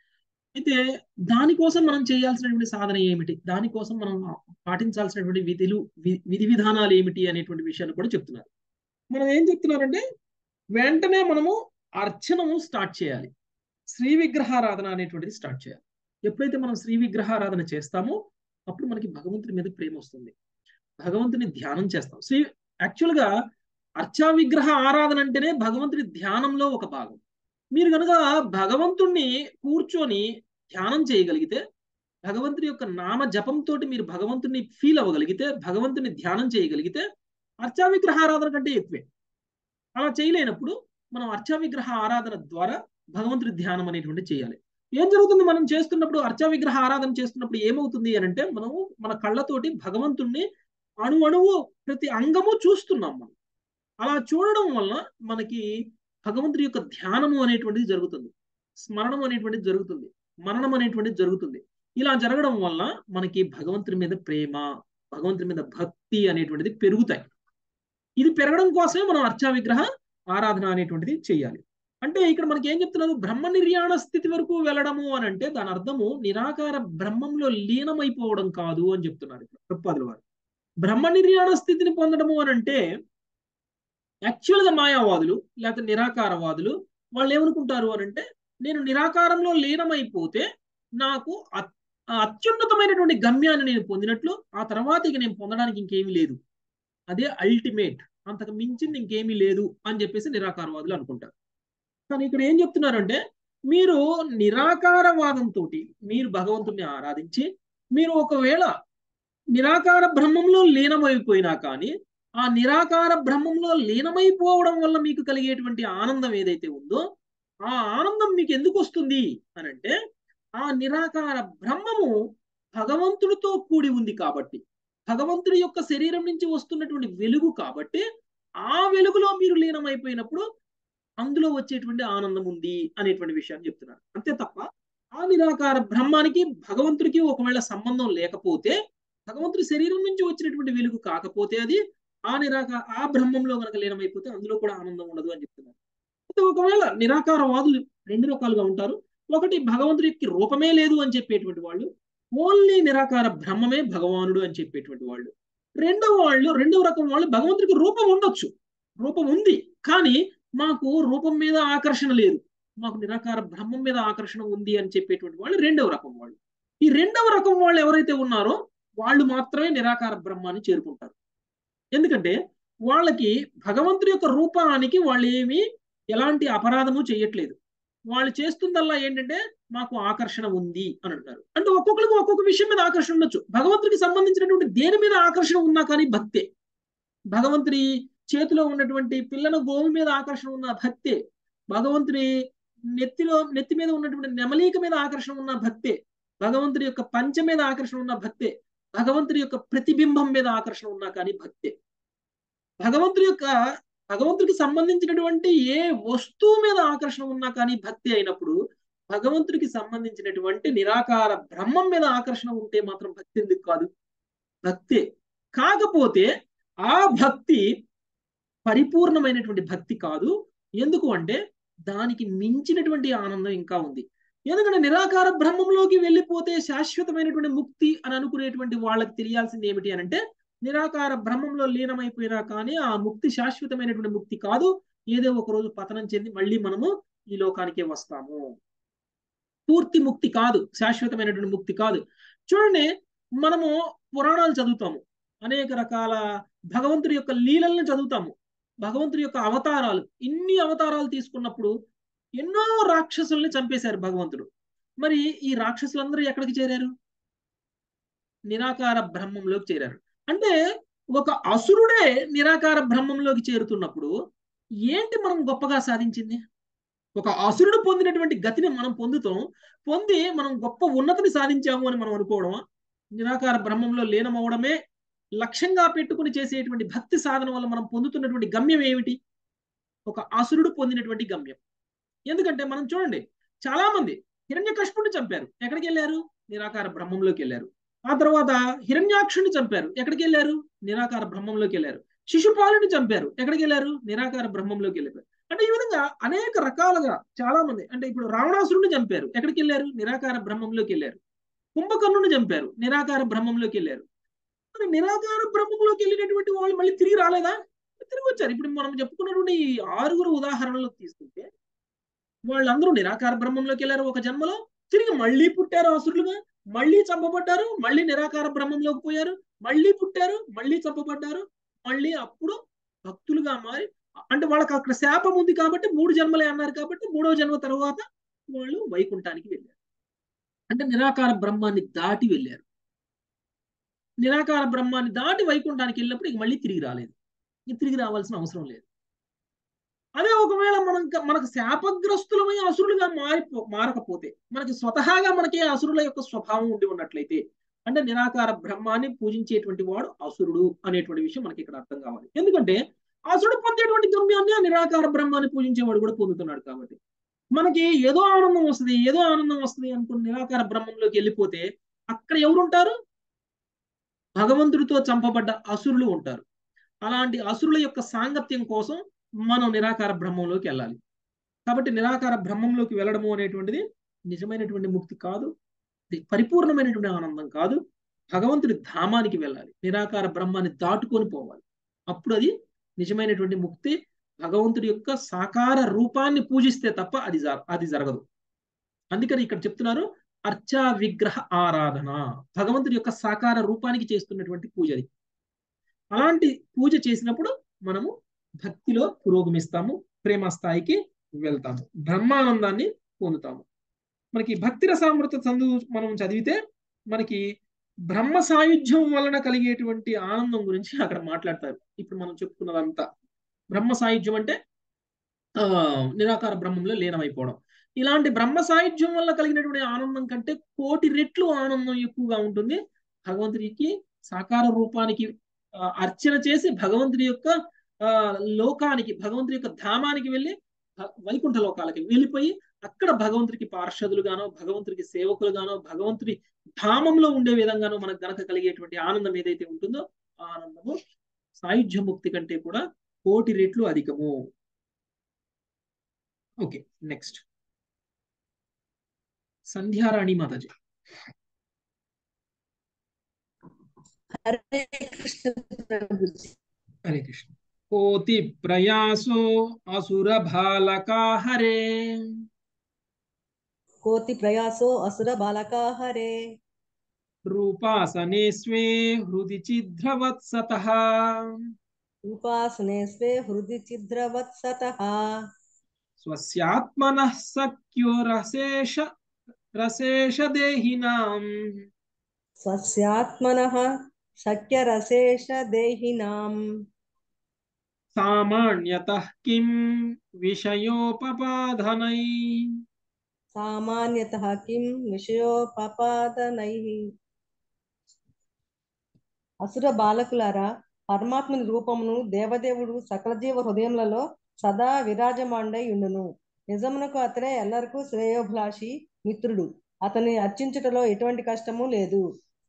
అయితే దానికోసం మనం చేయాల్సినటువంటి సాధన ఏమిటి, దానికోసం మనం పాటించాల్సినటువంటి విధి విధానాలు ఏమిటి అనేటువంటి విషయాన్ని కూడా చెప్తున్నారు. మనం ఏం చెప్తున్నారంటే, వెంటనే మనము అర్చనము స్టార్ట్ చేయాలి. శ్రీ విగ్రహారాధన అనేటువంటిది స్టార్ట్ చేయాలి. ఎప్పుడైతే మనం శ్రీ విగ్రహారాధన చేస్తామో అప్పుడు మనకి భగవంతుడి మీద ప్రేమ వస్తుంది, భగవంతుని ధ్యానం చేస్తాం. యాక్చువల్గా అర్చా విగ్రహ ఆరాధన అంటేనే భగవంతుడి ధ్యానంలో ఒక భాగం. మీరు కనుక భగవంతుణ్ణి కూర్చొని ధ్యానం చేయగలిగితే, భగవంతుని యొక్క నామ జపంతో మీరు భగవంతుని ఫీల్ అవ్వగలిగితే, భగవంతుని ధ్యానం చేయగలిగితే అర్చా విగ్రహ ఆరాధన కంటే ఎక్కువే. అలా చేయలేనప్పుడు మనం అర్చా విగ్రహ ఆరాధన ద్వారా భగవంతుడి ధ్యానం అనేటువంటి చేయాలి. ఏం జరుగుతుంది మనం చేస్తున్నప్పుడు, అర్చా విగ్రహ ఆరాధన చేస్తున్నప్పుడు ఏమవుతుంది అని అంటే, మనము మన కళ్ళతోటి భగవంతుణ్ణి అణువణువు ప్రతి అంగము చూస్తున్నాం. మనం అలా చూడడం వల్ల మనకి భగవంతుడి యొక్క ధ్యానము అనేటువంటిది జరుగుతుంది, స్మరణం అనేటువంటిది జరుగుతుంది, మననం అనేటువంటిది జరుగుతుంది. ఇలా జరగడం వల్ల మనకి భగవంతుడి మీద ప్రేమ, భగవంతుడి మీద భక్తి అనేటువంటిది పెరుగుతాయి. ఇది పెరగడం కోసమే మనం అర్చా విగ్రహ ఆరాధన అనేటువంటిది చేయాలి. అంటే ఇక్కడ మనకి ఏం చెప్తున్నారు, బ్రహ్మ నిర్యాణ స్థితి వరకు వెళ్ళడము అని అంటే దాని అర్థము నిరాకార బ్రహ్మంలో లీనమైపోవడం కాదు అని చెప్తున్నారు ఇక్కడ ప్రభుపాదుల వారు. బ్రహ్మ నిర్యాణ స్థితిని పొందడము అని అంటే యాక్చువల్గా మాయావాదులు లేకపోతే నిరాకారవాదులు వాళ్ళు ఏమనుకుంటారు అని అంటే, నేను నిరాకారంలో లీనమైపోతే నాకు అత్యున్నతమైనటువంటి గమ్యాన్ని నేను పొందినట్లు, ఆ తర్వాత ఇక నేను పొందడానికి ఇంకేమీ లేదు, అదే అల్టిమేట్, అంతకు మించింది ఇంకేమీ లేదు అని చెప్పేసి నిరాకారవాదులు అనుకుంటారు. కానీ ఇక్కడ ఏం చెప్తున్నారంటే, మీరు నిరాకారవాదంతో మీరు భగవంతుడిని ఆరాధించి మీరు ఒకవేళ నిరాకార బ్రహ్మంలో లీనమైపోయినా కానీ ఆ నిరాకార బ్రహ్మంలో లీనమైపోవడం వల్ల మీకు కలిగేటువంటి ఆనందం ఏదైతే ఉందో ఆ ఆనందం మీకు ఎందుకు వస్తుంది అని అంటే, ఆ నిరాకార బ్రహ్మము భగవంతుడితో కూడి ఉంది కాబట్టి, భగవంతుడి యొక్క శరీరం నుంచి వస్తున్నటువంటి వెలుగు కాబట్టి, ఆ వెలుగులో మీరు లీనమైపోయినప్పుడు అందులో వచ్చేటువంటి ఆనందం ఉంది అనేటువంటి విషయాన్ని చెప్తున్నారు. అంతే తప్ప ఆ నిరాకార బ్రహ్మానికి భగవంతుడికి ఒకవేళ సంబంధం లేకపోతే, భగవంతుడి శరీరం నుంచి వచ్చినటువంటి వెలుగు కాకపోతే అది ఆ బ్రహ్మంలో కనుక లీనమైపోతే అందులో కూడా ఆనందం ఉండదు అని చెప్తున్నారు. అయితే ఒకవేళ నిరాకారవాదులు రెండు రకాలుగా ఉంటారు. ఒకటి భగవంతుడికి రూపమే లేదు అని చెప్పేటువంటి వాళ్ళు, ఓన్లీ నిరాకార బ్రహ్మమే భగవానుడు అని చెప్పేటువంటి వాళ్ళు. రెండవ రకం వాళ్ళు భగవంతుడికి రూపం ఉండొచ్చు, రూపం ఉంది, కానీ మాకు రూపం మీద ఆకర్షణ లేదు, మాకు నిరాకార బ్రహ్మం మీద ఆకర్షణ ఉంది అని చెప్పేటువంటి వాళ్ళు రెండవ రకం వాళ్ళు. ఈ రెండవ రకం వాళ్ళు ఎవరైతే ఉన్నారో వాళ్ళు మాత్రమే నిరాకార బ్రహ్మాన్ని చేరుకుంటారు. ఎందుకంటే వాళ్ళకి భగవంతుడి యొక్క రూపానికి వాళ్ళు ఎలాంటి అపరాధము చేయట్లేదు. వాళ్ళు చేస్తుందల్లా ఏంటంటే మాకు ఆకర్షణ ఉంది అని అంటారు. అంటే ఒక్కొక్కరికి ఒక్కొక్క విషయం మీద ఆకర్షణ ఉండొచ్చు. భగవంతుడికి సంబంధించినటువంటి దేని మీద ఆకర్షణ ఉన్నా కానీ భక్తే. భగవంతుడి చేతిలో ఉన్నటువంటి పిల్లల గోవు మీద ఆకర్షణ ఉన్న భక్తే. భగవంతుడి నెత్తి మీద ఉన్నటువంటి నెమలీక మీద ఆకర్షణ ఉన్న భక్తే. భగవంతుడి యొక్క పంచ మీద ఆకర్షణ ఉన్న భక్తే. భగవంతుడి యొక్క ప్రతిబింబం మీద ఆకర్షణ ఉన్నా కానీ భక్తే. భగవంతుడికి సంబంధించినటువంటి ఏ వస్తువు మీద ఆకర్షణ ఉన్నా కానీ భక్తి అయినప్పుడు, భగవంతుడికి సంబంధించినటువంటి నిరాకార బ్రహ్మం మీద ఆకర్షణ ఉంటే మాత్రం భక్తి ఎందుకు కాదు? భక్తే. కాకపోతే ఆ భక్తి పరిపూర్ణమైనటువంటి భక్తి కాదు. ఎందుకు అంటే దానికి మించినటువంటి ఆనందం ఇంకా ఉంది. ఎందుకంటే నిరాకార బ్రహ్మంలోకి వెళ్ళిపోతే శాశ్వతమైనటువంటి ముక్తి అని అనుకునేటువంటి వాళ్ళకి తెలియాల్సింది ఏమిటి అని అంటే, నిరాకార బ్రహ్మంలో లీనమైపోయినా కానీ ఆ ముక్తి శాశ్వతమైనటువంటి ముక్తి కాదు, ఏదో ఒక రోజు పతనం చెంది మళ్ళీ మనము ఈ లోకానికే వస్తాము. పూర్తి ముక్తి కాదు, శాశ్వతమైనటువంటి ముక్తి కాదు. చూడండి, మనము పురాణాలు చదువుతాము, అనేక రకాల భగవంతుడి యొక్క లీలలను చదువుతాము, భగవంతుడి యొక్క అవతారాలు, ఇన్ని అవతారాలు తీసుకున్నప్పుడు ఎన్నో రాక్షసుల్ని చంపేశారు భగవంతుడు. మరి ఈ రాక్షసులందరూ ఎక్కడికి చేరారు? నిరాకార బ్రహ్మంలోకి చేరారు. అంటే ఒక అసురుడే నిరాకార బ్రహ్మంలోకి చేరుతున్నప్పుడు ఏంటి మనం గొప్పగా సాధించింది? ఒక అసురుడు పొందినటువంటి గతిని మనం పొంది మనం గొప్ప ఉన్నతిని సాధించాము అని మనం అనుకోవడమా? నిరాకార బ్రహ్మంలో లీనమవడమే లక్ష్యంగా పెట్టుకుని చేసేటువంటి భక్తి సాధన వల్ల మనం పొందుతున్నటువంటి గమ్యం ఏమిటి? ఒక అసురుడు పొందినటువంటి గమ్యం. ఎందుకంటే మనం చూడండి, చాలా మంది హిరణ్యకశిపుడిని చంపారు, ఎక్కడికి వెళ్ళారు? నిరాకార బ్రహ్మంలోకి వెళ్ళారు. ఆ తర్వాత హిరణ్యాక్షుడిని చంపారు, ఎక్కడికి వెళ్ళారు? నిరాకార బ్రహ్మంలోకి వెళ్ళారు. శిశుపాలుని చంపారు, ఎక్కడికి వెళ్ళారు? నిరాకార బ్రహ్మంలోకి వెళ్ళారు. అంటే ఈ విధంగా అనేక రకాలుగా చాలా మంది, అంటే ఇప్పుడు రావణాసురుడిని చంపారు, ఎక్కడికి వెళ్ళారు? నిరాకార బ్రహ్మంలోకి వెళ్ళారు. కుంభకర్ణుని చంపారు, నిరాకార బ్రహ్మంలోకి వెళ్ళారు. నిరాకార బ్రహ్మంలోకి వెళ్ళినటువంటి వాళ్ళు మళ్ళీ తిరిగి రాలేదా? తిరిగి వచ్చారు. ఇప్పుడు మనం చెప్పుకున్నటువంటి ఈ 6 ఉదాహరణలు తీసుకుంటే వాళ్ళందరూ నిరాకార బ్రహ్మంలోకి వెళ్ళారు ఒక జన్మలో, తిరిగి మళ్ళీ పుట్టారు అసురులుగా, మళ్ళీ చంపబడ్డారు, మళ్ళీ నిరాకార బ్రహ్మంలోకి పోయారు, మళ్ళీ పుట్టారు, మళ్ళీ చంపబడ్డారు, మళ్ళీ అప్పుడు భక్తులుగా మారి, అంటే వాళ్ళకి అక్కడ శాపం ఉంది కాబట్టి 3 జన్మలే అన్నారు కాబట్టి 3వ జన్మ తర్వాత వాళ్ళు వైకుంఠానికి వెళ్ళారు. అంటే నిరాకార బ్రహ్మాన్ని దాటి వెళ్ళారు. నిరాకార బ్రహ్మాన్ని దాటి వైకుంఠానికి వెళ్ళినప్పుడు ఇక మళ్ళీ తిరిగి రాలేదు, తిరిగి రావాల్సిన అవసరం లేదు. అదే ఒకవేళ మనకు శాపగ్రస్తులమై అసురులుగా మారకపోతే, మనకి స్వతహాగా మనకే అసురుల యొక్క స్వభావం ఉండి ఉన్నట్లయితే, అంటే నిరాకార బ్రహ్మాన్ని పూజించేటువంటి వాడు అసురుడు అనేటువంటి విషయం మనకి ఇక్కడ అర్థం కావాలి. ఎందుకంటే అసురుడు పొందేటువంటి గమ్యాన్ని ఆ నిరాకార బ్రహ్మాన్ని పూజించేవాడు కూడా పొందుతున్నాడు. కాబట్టి మనకి ఏదో ఆనందం వస్తుంది అనుకుని నిరాకార బ్రహ్మంలోకి వెళ్ళిపోతే అక్కడ ఎవరుంటారు? భగవంతుడితో చంపబడ్డ అసురులు ఉంటారు. అలాంటి అసురుల యొక్క సాంగత్యం కోసం మనం నిరాకార బ్రహ్మంలోకి వెళ్ళాలి. కాబట్టి నిరాకార బ్రహ్మంలోకి వెళ్ళడము అనేటువంటిది నిజమైనటువంటి ముక్తి కాదు, పరిపూర్ణమైనటువంటి ఆనందం కాదు. భగవంతుడి ధామానికి వెళ్ళాలి, నిరాకార బ్రహ్మాన్ని దాటుకొని పోవాలి. అప్పుడు అది నిజమైనటువంటి ముక్తి. భగవంతుడి యొక్క సాకార రూపాన్ని పూజిస్తే తప్ప అది జరగదు. అందుకని ఇక్కడ చెప్తున్నారు అర్చా విగ్రహ ఆరాధన, భగవంతుడి యొక్క సాకార రూపానికి చేస్తున్నటువంటి పూజది. అలాంటి పూజ చేసినప్పుడు మనము భక్తిలో పురోగమిస్తాము, ప్రేమ స్థాయికి వెళ్తాము, బ్రహ్మానందాన్ని పొందుతాము. మనకి భక్తి రసామృత చదువు మనం చదివితే మనకి బ్రహ్మ సాయుధ్యం వలన కలిగేటువంటి ఆనందం గురించి అక్కడ మాట్లాడతారు. ఇప్పుడు మనం చెప్పుకున్నదంతా బ్రహ్మ సాయుధ్యం అంటే నిరాకార బ్రహ్మంలో లీనమైపోవడం. ఇలాంటి బ్రహ్మ సాయుధ్యం వల్ల కలిగినటువంటి ఆనందం కంటే 1,000,000 రెట్లు ఆనందం ఎక్కువగా ఉంటుంది భగవంతుడికి సాకార రూపానికి అర్చన చేసి భగవంతుడి యొక్క లోకానికి, భగవంతుడి యొక్క ధామానికి వెళ్ళి వైకుంఠ లోకాలకి వెళ్ళిపోయి అక్కడ భగవంతుడికి పార్షదులుగానో, భగవంతుడికి సేవకులుగానో, భగవంతుడి ధామంలో ఉండే విధంగానో మనకు గనక కలిగేటువంటి ఆనందం ఏదైతే ఉంటుందో ఆ ఆనందము సాయుధ్య ముక్తి కంటే కూడా 1,000,000 రెట్లు అధికము. ఓకే, నెక్స్ట్ సంధ్యారాణి మాతాజీ. హరే కృష్ణ ప్రభుజీ. హరే కృష్ణ. కోతి ప్రయాసో అసుర బాలకా హరే, కోతి ప్రయాసో అసుర బాలకా హరే, రూపాసనే స్వే హృది ఛిద్రవత్సతః, ఉపాసనే స్వే హృది ఛిద్రవత్సతః, స్వస్యాత్మనః సఖ్యో రసేష దేహినాం, స్వస్యాత్మనః సఖ్యరసేష దేహినాం, సామాన్యతః కిం విషయోపపాదనై, సామాన్యతః కిం విషయోపపాదనైః. అసుర బాలకులారా, పరమాత్మని రూపమును దేవదేవుడు సకల జీవ హృదయములలో సదా విరాజమాండై ఉండును. నిజమునకు అతడే ఎల్లరకు శ్రేయోభిలాషి మిత్రుడు. అతన్ని అర్చించుటలో ఎటువంటి కష్టము లేదు.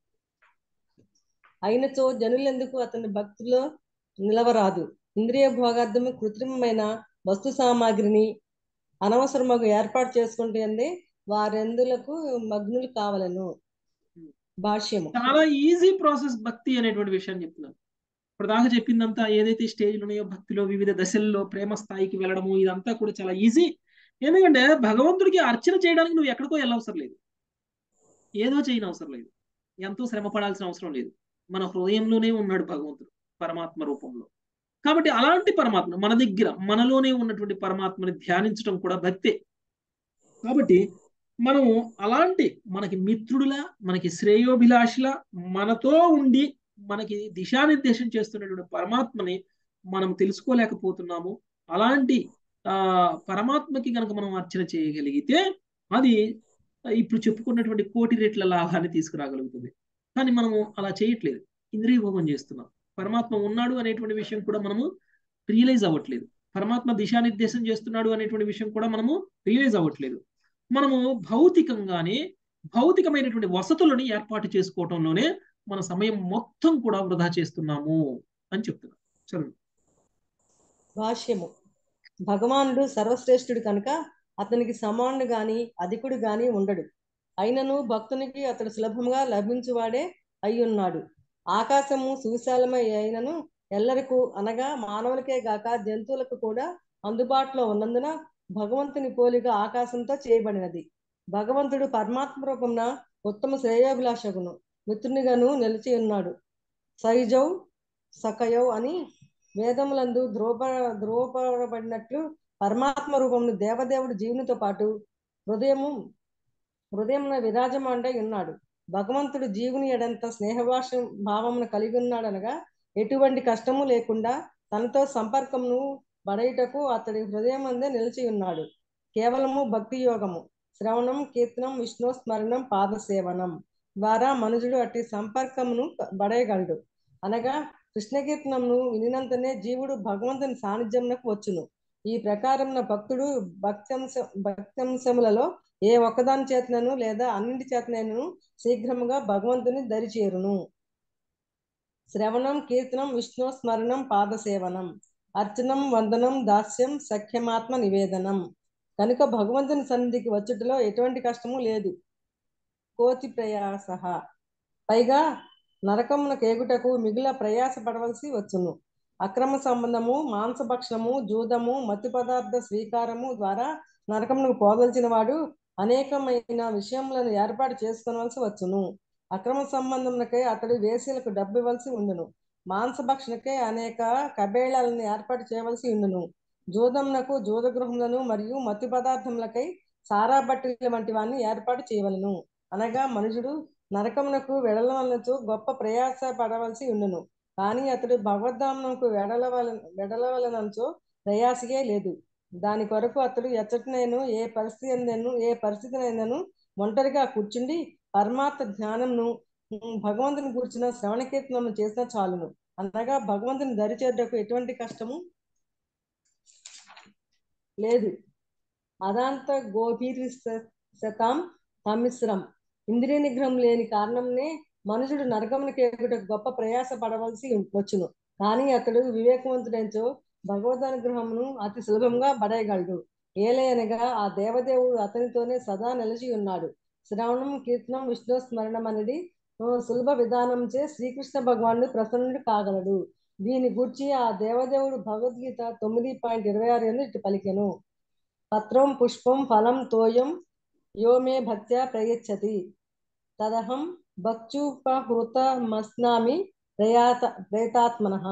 అయినచో జనులెందుకు అతని భక్తిలో నిలవరాదు. ఇంద్రియ భోగార్థము కృత్రిమమైన వస్తు సామాగ్రిని అనవసరముగా ఏర్పాటు చేసుకుంటే వారెందులకు మగ్నులు కావలను. భాష్యము. చాలా ఈజీ ప్రాసెస్ భక్తి అనేటువంటి విషయాన్ని చెప్తున్నాను. ఇప్పుడు దాకా చెప్పిందంతా ఏదైతే స్టేజ్లు ఉన్నాయో భక్తిలో వివిధ దశల్లో ప్రేమ స్థాయికి వెళ్ళడము ఇదంతా కూడా చాలా ఈజీ. ఎందుకంటే భగవంతుడికి అర్చన చేయడానికి నువ్వు ఎక్కడికో వెళ్ళవసరం లేదు, ఏదో చేయని అవసరం లేదు, ఎంతో శ్రమ పడాల్సిన అవసరం లేదు. మన హృదయంలోనే ఉన్నాడు భగవంతుడు పరమాత్మ రూపంలో. కాబట్టి అలాంటి పరమాత్మ మన దగ్గర మనలోనే ఉన్నటువంటి పరమాత్మని ధ్యానించడం కూడా భక్తే. కాబట్టి మనం అలాంటి మనకి మిత్రుడులా, మనకి శ్రేయోభిలాషిలా, మనతో ఉండి మనకి దిశానిర్దేశం చేస్తున్నటువంటి పరమాత్మని మనం తెలుసుకోలేకపోతున్నాము. అలాంటి పరమాత్మకి కనుక మనం అర్చన చేయగలిగితే అది ఇప్పుడు చెప్పుకున్నటువంటి 1,000,000 రెట్ల లాభాన్ని తీసుకురాగలుగుతుంది. కానీ మనము అలా చేయట్లేదు, ఇంద్రియ భోగం చేస్తున్నాం. పరమాత్మ ఉన్నాడు అనేటువంటి విషయం కూడా మనము రియలైజ్ అవ్వట్లేదు, పరమాత్మ దిశానిర్దేశం చేస్తున్నాడు అనేటువంటి విషయం కూడా మనము రియలైజ్ అవ్వట్లేదు. మనము భౌతికంగానే భౌతికమైనటువంటి వసతులను ఏర్పాటు చేసుకోవటంలోనే మన సమయం మొత్తం కూడా వృధా చేస్తున్నాము అని చెప్తున్నాం. చదువు. భాష్యము. భగవానుడు సర్వశ్రేష్ఠుడు కనుక అతనికి సమానుడు గాని అధికుడు గాని ఉండడు. అయినను భక్తునికి అతడు సులభంగా లభించువాడే అయ్యున్నాడు. ఆకాశము సువిశాలమై అయినను ఎల్లరికూ అనగా మానవులకే గాక జంతువులకు కూడా అందుబాటులో ఉన్నందున భగవంతుని పోలిక ఆకాశంతో చేయబడినది. భగవంతుడు పరమాత్మ రూపమున ఉత్తమ శ్రేయోభిలాషకును మిత్రునిగాను నిలిచి ఉన్నాడు. సైజౌ సకయౌ అని వేదములందు ధ్రువపడబడినట్లు పరమాత్మ రూపమును దేవదేవుడు జీవునితో పాటు హృదయమున విరాజమాండై ఉన్నాడు. భగవంతుడు జీవుని ఎడంత భావమును కలిగి ఉన్నాడనగా ఎటువంటి కష్టము లేకుండా తనతో సంపర్కమును బడయుటకు అతడి హృదయం అందే నిలిచి ఉన్నాడు. కేవలము భక్తి యోగము, శ్రవణం, కీర్తనం, విష్ణు స్మరణం, పాదసేవనం ద్వారా మనుజుడు అట్టి సంపర్కమును బడయగలడు. అనగా కృష్ణ కీర్తనమును వినినంతనే జీవుడు భగవంతుని సాన్నిధ్యమునకు వచ్చును. ఈ ప్రకారమున భక్తుడు భక్త్యంశములలో ఏ ఒక్కదాని చేతనను లేదా అన్నింటి చేతనైనను శీఘ్రముగా భగవంతుని దరిచేరును. శ్రవణం కీర్తనం విష్ణు స్మరణం పాదసేవనం అర్చనం వందనం దాస్యం సఖ్యమాత్మ నివేదనం. కనుక భగవంతుని సన్నిధికి వచ్చుటలో ఎటువంటి కష్టము లేదు. కోతి ప్రయాస పైగా నరకమునకు ఎగుటకు మిగుల ప్రయాస పడవలసి వచ్చును. అక్రమ సంబంధము, మాంసభక్షణము, జూదము, మత్తు పదార్థ స్వీకారము ద్వారా నరకమునకు పోదల్చిన వాడు అనేకమైన విషయములను ఏర్పాటు చేసుకొనవలసి వచ్చును. అక్రమ సంబంధమునకై అతడు వేశ్యలకు డబ్బు ఇవ్వవలసి ఉండును. మాంసభక్షణకై అనేక కబేళాలను ఏర్పాటు చేయవలసి ఉండును. జూదమునకు జూదగృహములను మరియు మత్తు పదార్థములకై సారా బట్టీల వంటి వాన్ని ఏర్పాటు చేయవలను. అనగా మనుషుడు నరకమునకు వెడలవలనచో గొప్ప ప్రయాస పడవలసి ఉండును. కానీ అతడు భగవద్ధామునకు వెడలవలనచో ప్రయాసగే లేదు. దాని కొరకు అతడు ఎచ్చటినైనా ఏ పరిస్థితినైనాను ఒంటరిగా కూర్చుండి పరమాత్మ జ్ఞానంను భగవంతుని కూర్చున్న శ్రవణ కీర్తనము చేసిన చాలును. అనగా భగవంతుని దరిచేరుటకు ఎటువంటి కష్టము లేదు. అదాంత గోభీరి శతాం సమిశ్రం ఇంద్రియ నిగ్రహం లేని కారణంనే మనుషుడు నరకమునకు ఎగుటకు గొప్ప ప్రయాస పడవలసి వచ్చును. కానీ అతడు వివేకవంతుడైనచో భగవదనుగ్రహమును అతి సులభంగా పడేయగలడు. ఏలయనగా ఆ దేవదేవుడు అతనితోనే సదా నిలిచి ఉన్నాడు. శ్రవణం కీర్తనం విష్ణు స్మరణం అనేది సులభ విధానంచే శ్రీకృష్ణ భగవానుడు ప్రసన్నుడు కాగలడు. దీని గూర్చి ఆ దేవదేవుడు భగవద్గీత 9.26 ఇటు పలికెను. పత్రం పుష్పం ఫలం తోయం యో మే భక్త్యా ప్రయచ్చతి తదహం భక్త్యుపహృతమస్నామి ప్రయతాత్మనః.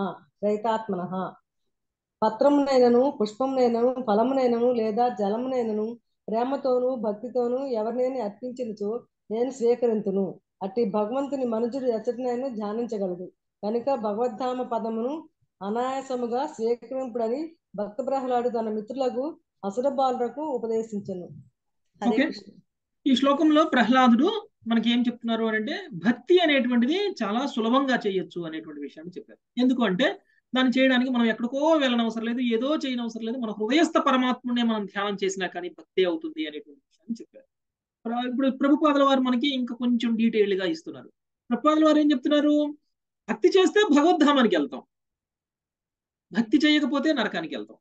పత్రమునైనను పుష్పమునైనను ఫలమునైనను లేదా జలమునైనను ప్రేమతోనూ భక్తితోనూ ఎవరినైనా అర్పించినచో నేను స్వీకరింతును. అట్టి భగవంతుని మనుషుడు ఎచ్చటినైనా ధ్యానించగలడు. కనుక భగవద్ధామ పదమును అనాయాసముగా స్వీకరింపుడని భక్త ప్రహ్లాడు తన మిత్రులకు అసుర బాలులకు ఉపదేశించను. హరే కృష్ణ. ఈ శ్లోకంలో ప్రహ్లాదుడు మనకి ఏం చెప్తున్నారు అంటే భక్తి అనేటువంటిది చాలా సులభంగా చేయొచ్చు అనేటువంటి విషయాన్ని చెప్పారు. ఎందుకు అంటే దాన్ని చేయడానికి మనం ఎక్కడికో వెళ్ళనవసరం లేదు, ఏదో చేయనవసరం లేదు. మన హృదయస్థ పరమాత్మనే మనం ధ్యానం చేసినా కానీ భక్తి అవుతుంది అనేటువంటి విషయాన్ని చెప్పారు. ఇప్పుడు ప్రభుపాదుల వారు మనకి ఇంకా కొంచెం డీటెయిల్డ్ గా ఇస్తున్నారు. ప్రభుపాదుల వారు ఏం చెప్తున్నారు? భక్తి చేస్తే భగవద్ధామానికి వెళ్తాం, భక్తి చేయకపోతే నరకానికి వెళ్తాం.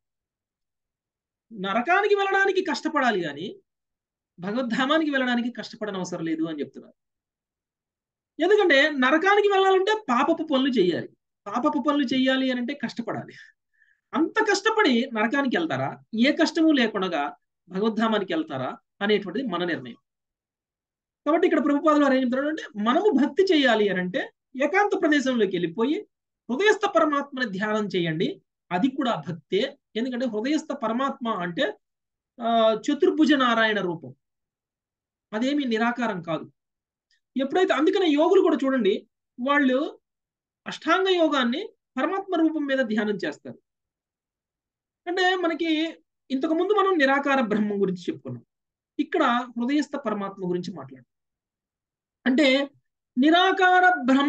నరకానికి వెళ్ళడానికి కష్టపడాలి కానీ భగవద్ధామానికి వెళ్ళడానికి కష్టపడనవసరం లేదు అని చెప్తున్నారు. ఎందుకంటే నరకానికి వెళ్ళాలంటే పాపపు పనులు చేయాలి. పాపపు పనులు చేయాలి అని అంటే కష్టపడాలి. అంత కష్టపడి నరకానికి వెళ్తారా, ఏ కష్టము లేకుండా భగవద్ధామానికి వెళ్తారా అనేటువంటిది మన నిర్ణయం. కాబట్టి ఇక్కడ ప్రభుపాదులు వారు ఏం చెప్తారు అంటే మనము భక్తి చేయాలి అని అంటే ఏకాంత ప్రదేశంలోకి వెళ్ళిపోయి హృదయస్థ పరమాత్మని ధ్యానం చేయండి. అది కూడా భక్తే. ఎందుకంటే హృదయస్థ పరమాత్మ అంటే చతుర్భుజ నారాయణ రూపం, అదేమి నిరాకారం కాదు. ఎప్పుడైతే అందుకనే యోగులు కూడా చూడండి, వాళ్ళు అష్టాంగ యోగాన్ని పరమాత్మ రూపం మీద ధ్యానం చేస్తారు. అంటే మనకి ఇంతకు ముందు మనం నిరాకార బ్రహ్మం గురించి చెప్పుకున్నాం, ఇక్కడ హృదయస్థ పరమాత్మ గురించి మాట్లాడు. అంటే నిరాకార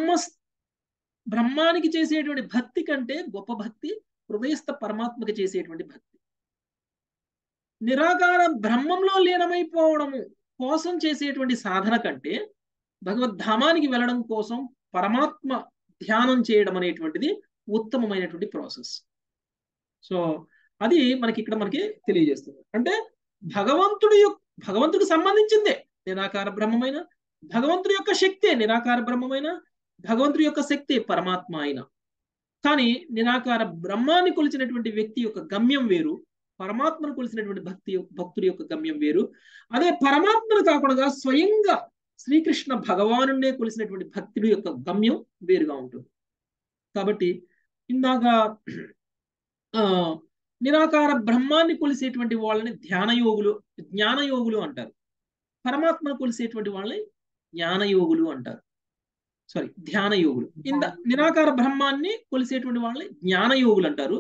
బ్రహ్మానికి చేసేటువంటి భక్తి కంటే గొప్ప భక్తి హృదయస్థ పరమాత్మకి చేసేటువంటి భక్తి. నిరాకార బ్రహ్మంలో లీనమైపోవడము కోసం చేసేటువంటి సాధన కంటే భగవద్ధామానికి వెళ్ళడం కోసం పరమాత్మ ధ్యానం చేయడం అనేటువంటిది ఉత్తమమైనటువంటి ప్రాసెస్. సో అది మనకి ఇక్కడ మనకి తెలియజేస్తుంది. అంటే భగవంతుడికి సంబంధించిందే నిరాకార బ్రహ్మమైన, భగవంతుడి యొక్క శక్తే నిరాకార బ్రహ్మమైన, భగవంతుడి యొక్క శక్తి పరమాత్మ అయిన. కానీ నిరాకార బ్రహ్మాన్ని కొలిచినటువంటి వ్యక్తి యొక్క గమ్యం వేరు, పరమాత్మను కొలిసినటువంటి భక్తుడి యొక్క గమ్యం వేరు. అదే పరమాత్మను కాకుండా స్వయంగా శ్రీకృష్ణ భగవానునే కొలిసినటువంటి భక్తుడి యొక్క గమ్యం వేరుగా ఉంటుంది. కాబట్టి ఇందాక నిరాకార బ్రహ్మాన్ని కొలిసేటువంటి వాళ్ళని జ్ఞానయోగులు అంటారు. పరమాత్మను కొలిసేటువంటి వాళ్ళని జ్ఞానయోగులు అంటారు. ధ్యానయోగులు. నిరాకార బ్రహ్మాన్ని కొలిసేటువంటి వాళ్ళని జ్ఞానయోగులు అంటారు.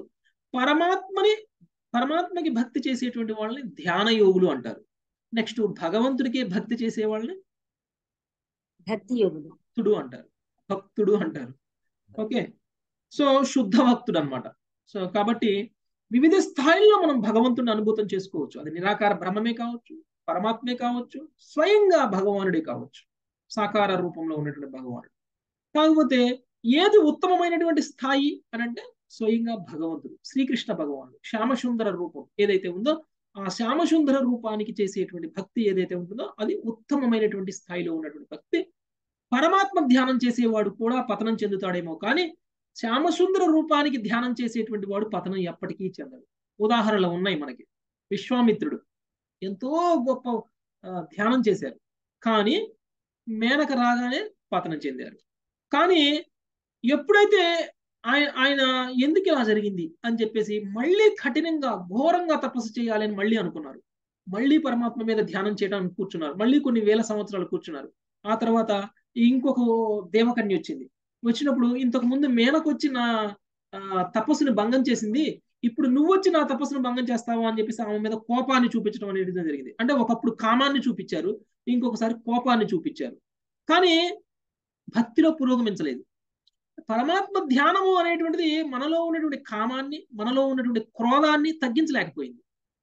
పరమాత్మకి భక్తి చేసేటువంటి వాళ్ళని ధ్యానయోగులు అంటారు. నెక్స్ట్ భగవంతుడికి భక్తి చేసే వాళ్ళని భక్తుడు అంటారు. ఓకే, సో శుద్ధ భక్తుడు అనమాట. సో కాబట్టి వివిధ స్థాయిల్లో మనం భగవంతుడిని అనుభూతం చేసుకోవచ్చు. అది నిరాకార బ్రహ్మమే కావచ్చు, పరమాత్మే కావచ్చు, స్వయంగా భగవానుడే కావచ్చు, సాకార రూపంలో ఉన్నటువంటి భగవానుడు. కాకపోతే ఏది ఉత్తమమైనటువంటి స్థాయి అని అంటే స్వయంగా భగవంతుడు, శ్రీకృష్ణ భగవానుడు శ్యామసుందర రూపం ఏదైతే ఉందో ఆ శ్యామసుందర రూపానికి చేసేటువంటి భక్తి ఏదైతే ఉంటుందో అది ఉత్తమమైనటువంటి స్థాయిలో ఉన్నటువంటి భక్తి. పరమాత్మ ధ్యానం చేసేవాడు కూడా పతనం చెందుతాడేమో కానీ శ్యామసుందర రూపానికి ధ్యానం చేసేటువంటి వాడు పతనం ఎప్పటికీ చెందడు. ఉదాహరణలు ఉన్నాయి మనకి. విశ్వామిత్రుడు ఎంతో గొప్ప ధ్యానం చేశారు, కానీ మేనక రాగానే పతనం చెందారు. కానీ ఎప్పుడైతే ఆయన ఎందుకు ఇలా జరిగింది అని చెప్పేసి మళ్ళీ కఠినంగా ఘోరంగా తపస్సు చేయాలని మళ్ళీ అనుకున్నారు. మళ్ళీ పరమాత్మ మీద ధ్యానం చేయడానికి కూర్చున్నారు. మళ్ళీ కొన్ని వేల సంవత్సరాలు కూర్చున్నారు. ఆ తర్వాత ఇంకొక దేవకన్య వచ్చింది. వచ్చినప్పుడు ఇంతకు ముందు మేనకొచ్చి నా తపస్సుని భంగం చేసింది, ఇప్పుడు నువ్వు వచ్చి నా తపస్సును భంగం చేస్తావా అని చెప్పేసి ఆమె మీద కోపాన్ని చూపించడం అనేది జరిగింది. అంటే ఒకప్పుడు కామాన్ని చూపించారు, ఇంకొకసారి కోపాన్ని చూపించారు, కానీ భక్తిలో పురోగమించలేదు. పరమాత్మ ధ్యానము అనేటువంటిది మనలో ఉన్నటువంటి కామాన్ని, మనలో ఉన్నటువంటి క్రోధాన్ని తగ్గించలేకపోయింది.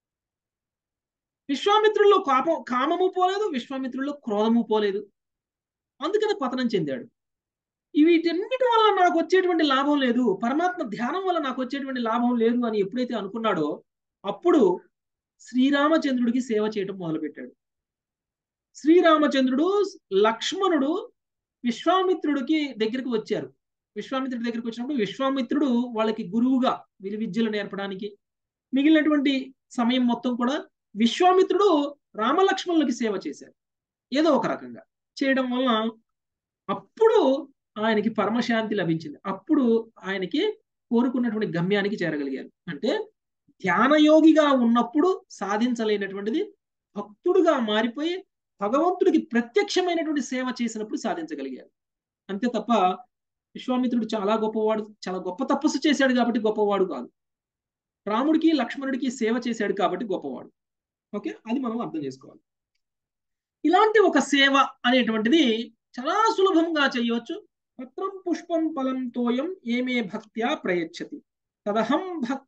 విశ్వామిత్రుల్లో కామము పోలేదు, విశ్వామిత్రుల్లో క్రోధము పోలేదు, అందుకని పతనం చెందాడు. వీటన్నిటి వల్ల నాకు వచ్చేటువంటి లాభం లేదు, పరమాత్మ ధ్యానం వల్ల నాకు వచ్చేటువంటి లాభం లేదు అని ఎప్పుడైతే అనుకున్నాడో అప్పుడు శ్రీరామచంద్రుడికి సేవ చేయడం మొదలుపెట్టాడు. శ్రీరామచంద్రుడు, లక్ష్మణుడు విశ్వామిత్రుడికి దగ్గరికి వచ్చారు. విశ్వామిత్రుడి దగ్గరికి వచ్చినప్పుడు విశ్వామిత్రుడు వాళ్ళకి గురువుగా విలువిద్యలు నేర్పడానికి మిగిలినటువంటి సమయం మొత్తం కూడా విశ్వామిత్రుడు రామలక్ష్మణులకి సేవ చేశారు. ఏదో ఒక రకంగా చేయడం వల్ల అప్పుడు ఆయనకి పరమశాంతి లభించింది. అప్పుడు ఆయనకి కోరుకున్నటువంటి గమ్యానికి చేరగలిగారు. అంటే ధ్యానయోగిగా ఉన్నప్పుడు సాధించలేనటువంటిది భక్తుడుగా మారిపోయి భగవంతుడికి ప్రత్యక్షమైనటువంటి సేవ చేసినప్పుడు సాధించగలిగారు. అంతే తప్ప విశ్వామిత్రుడు చాలా గొప్పవాడు, చాలా గొప్ప తపస్సు చేశాడు కాబట్టి గొప్పవాడు కాదు. రాముడికి లక్ష్మణుడికి సేవ చేశాడు కాబట్టి గొప్పవాడు. ఓకే, అది మనం అర్థం చేసుకోవాలి. ఇలాంటి ఒక సేవ అనేటువంటిది చాలా సులభంగా చేయవచ్చు. పత్రం పుష్పం ఫలం తోయం ఏమే భక్త్యా ప్రయచ్చతి తదహం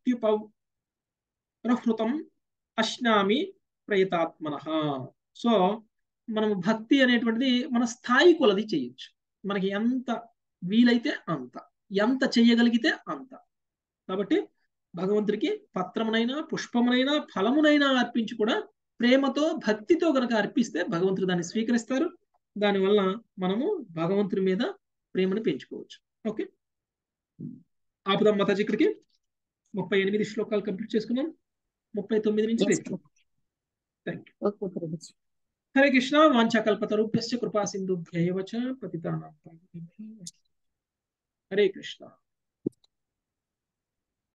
భక్త్యుపహృతం అశ్నామి ప్రయతాత్మనః. సో మనం భక్తి అనేటువంటిది మన స్థాయి కొలది చేయొచ్చు. మనకి ఎంత వీలైతే అంత, ఎంత చేయగలిగితే అంత. కాబట్టి భగవంతుడికి పత్రమునైనా పుష్పమునైనా ఫలమునైనా అర్పించి కూడా ప్రేమతో భక్తితో కనుక అర్పిస్తే భగవంతుడు దాన్ని స్వీకరిస్తారు. దానివల్ల మనము భగవంతుడి మీద ప్రేమను పెంచుకోవచ్చు. ఓకే, ఆపుదాం మాతాజీ ఇక్కడికి. 38 శ్లోకాలు కంప్లీట్ చేసుకున్నాం. 39 నుంచి థ్యాంక్ యూ. హరే కృష్ణ. వాంఛాకల్పతరుభ్యశ్చ కృపా సింధుభ్యైవ చ పతితానాం పావనేభ్యో. హరే కృష్ణ.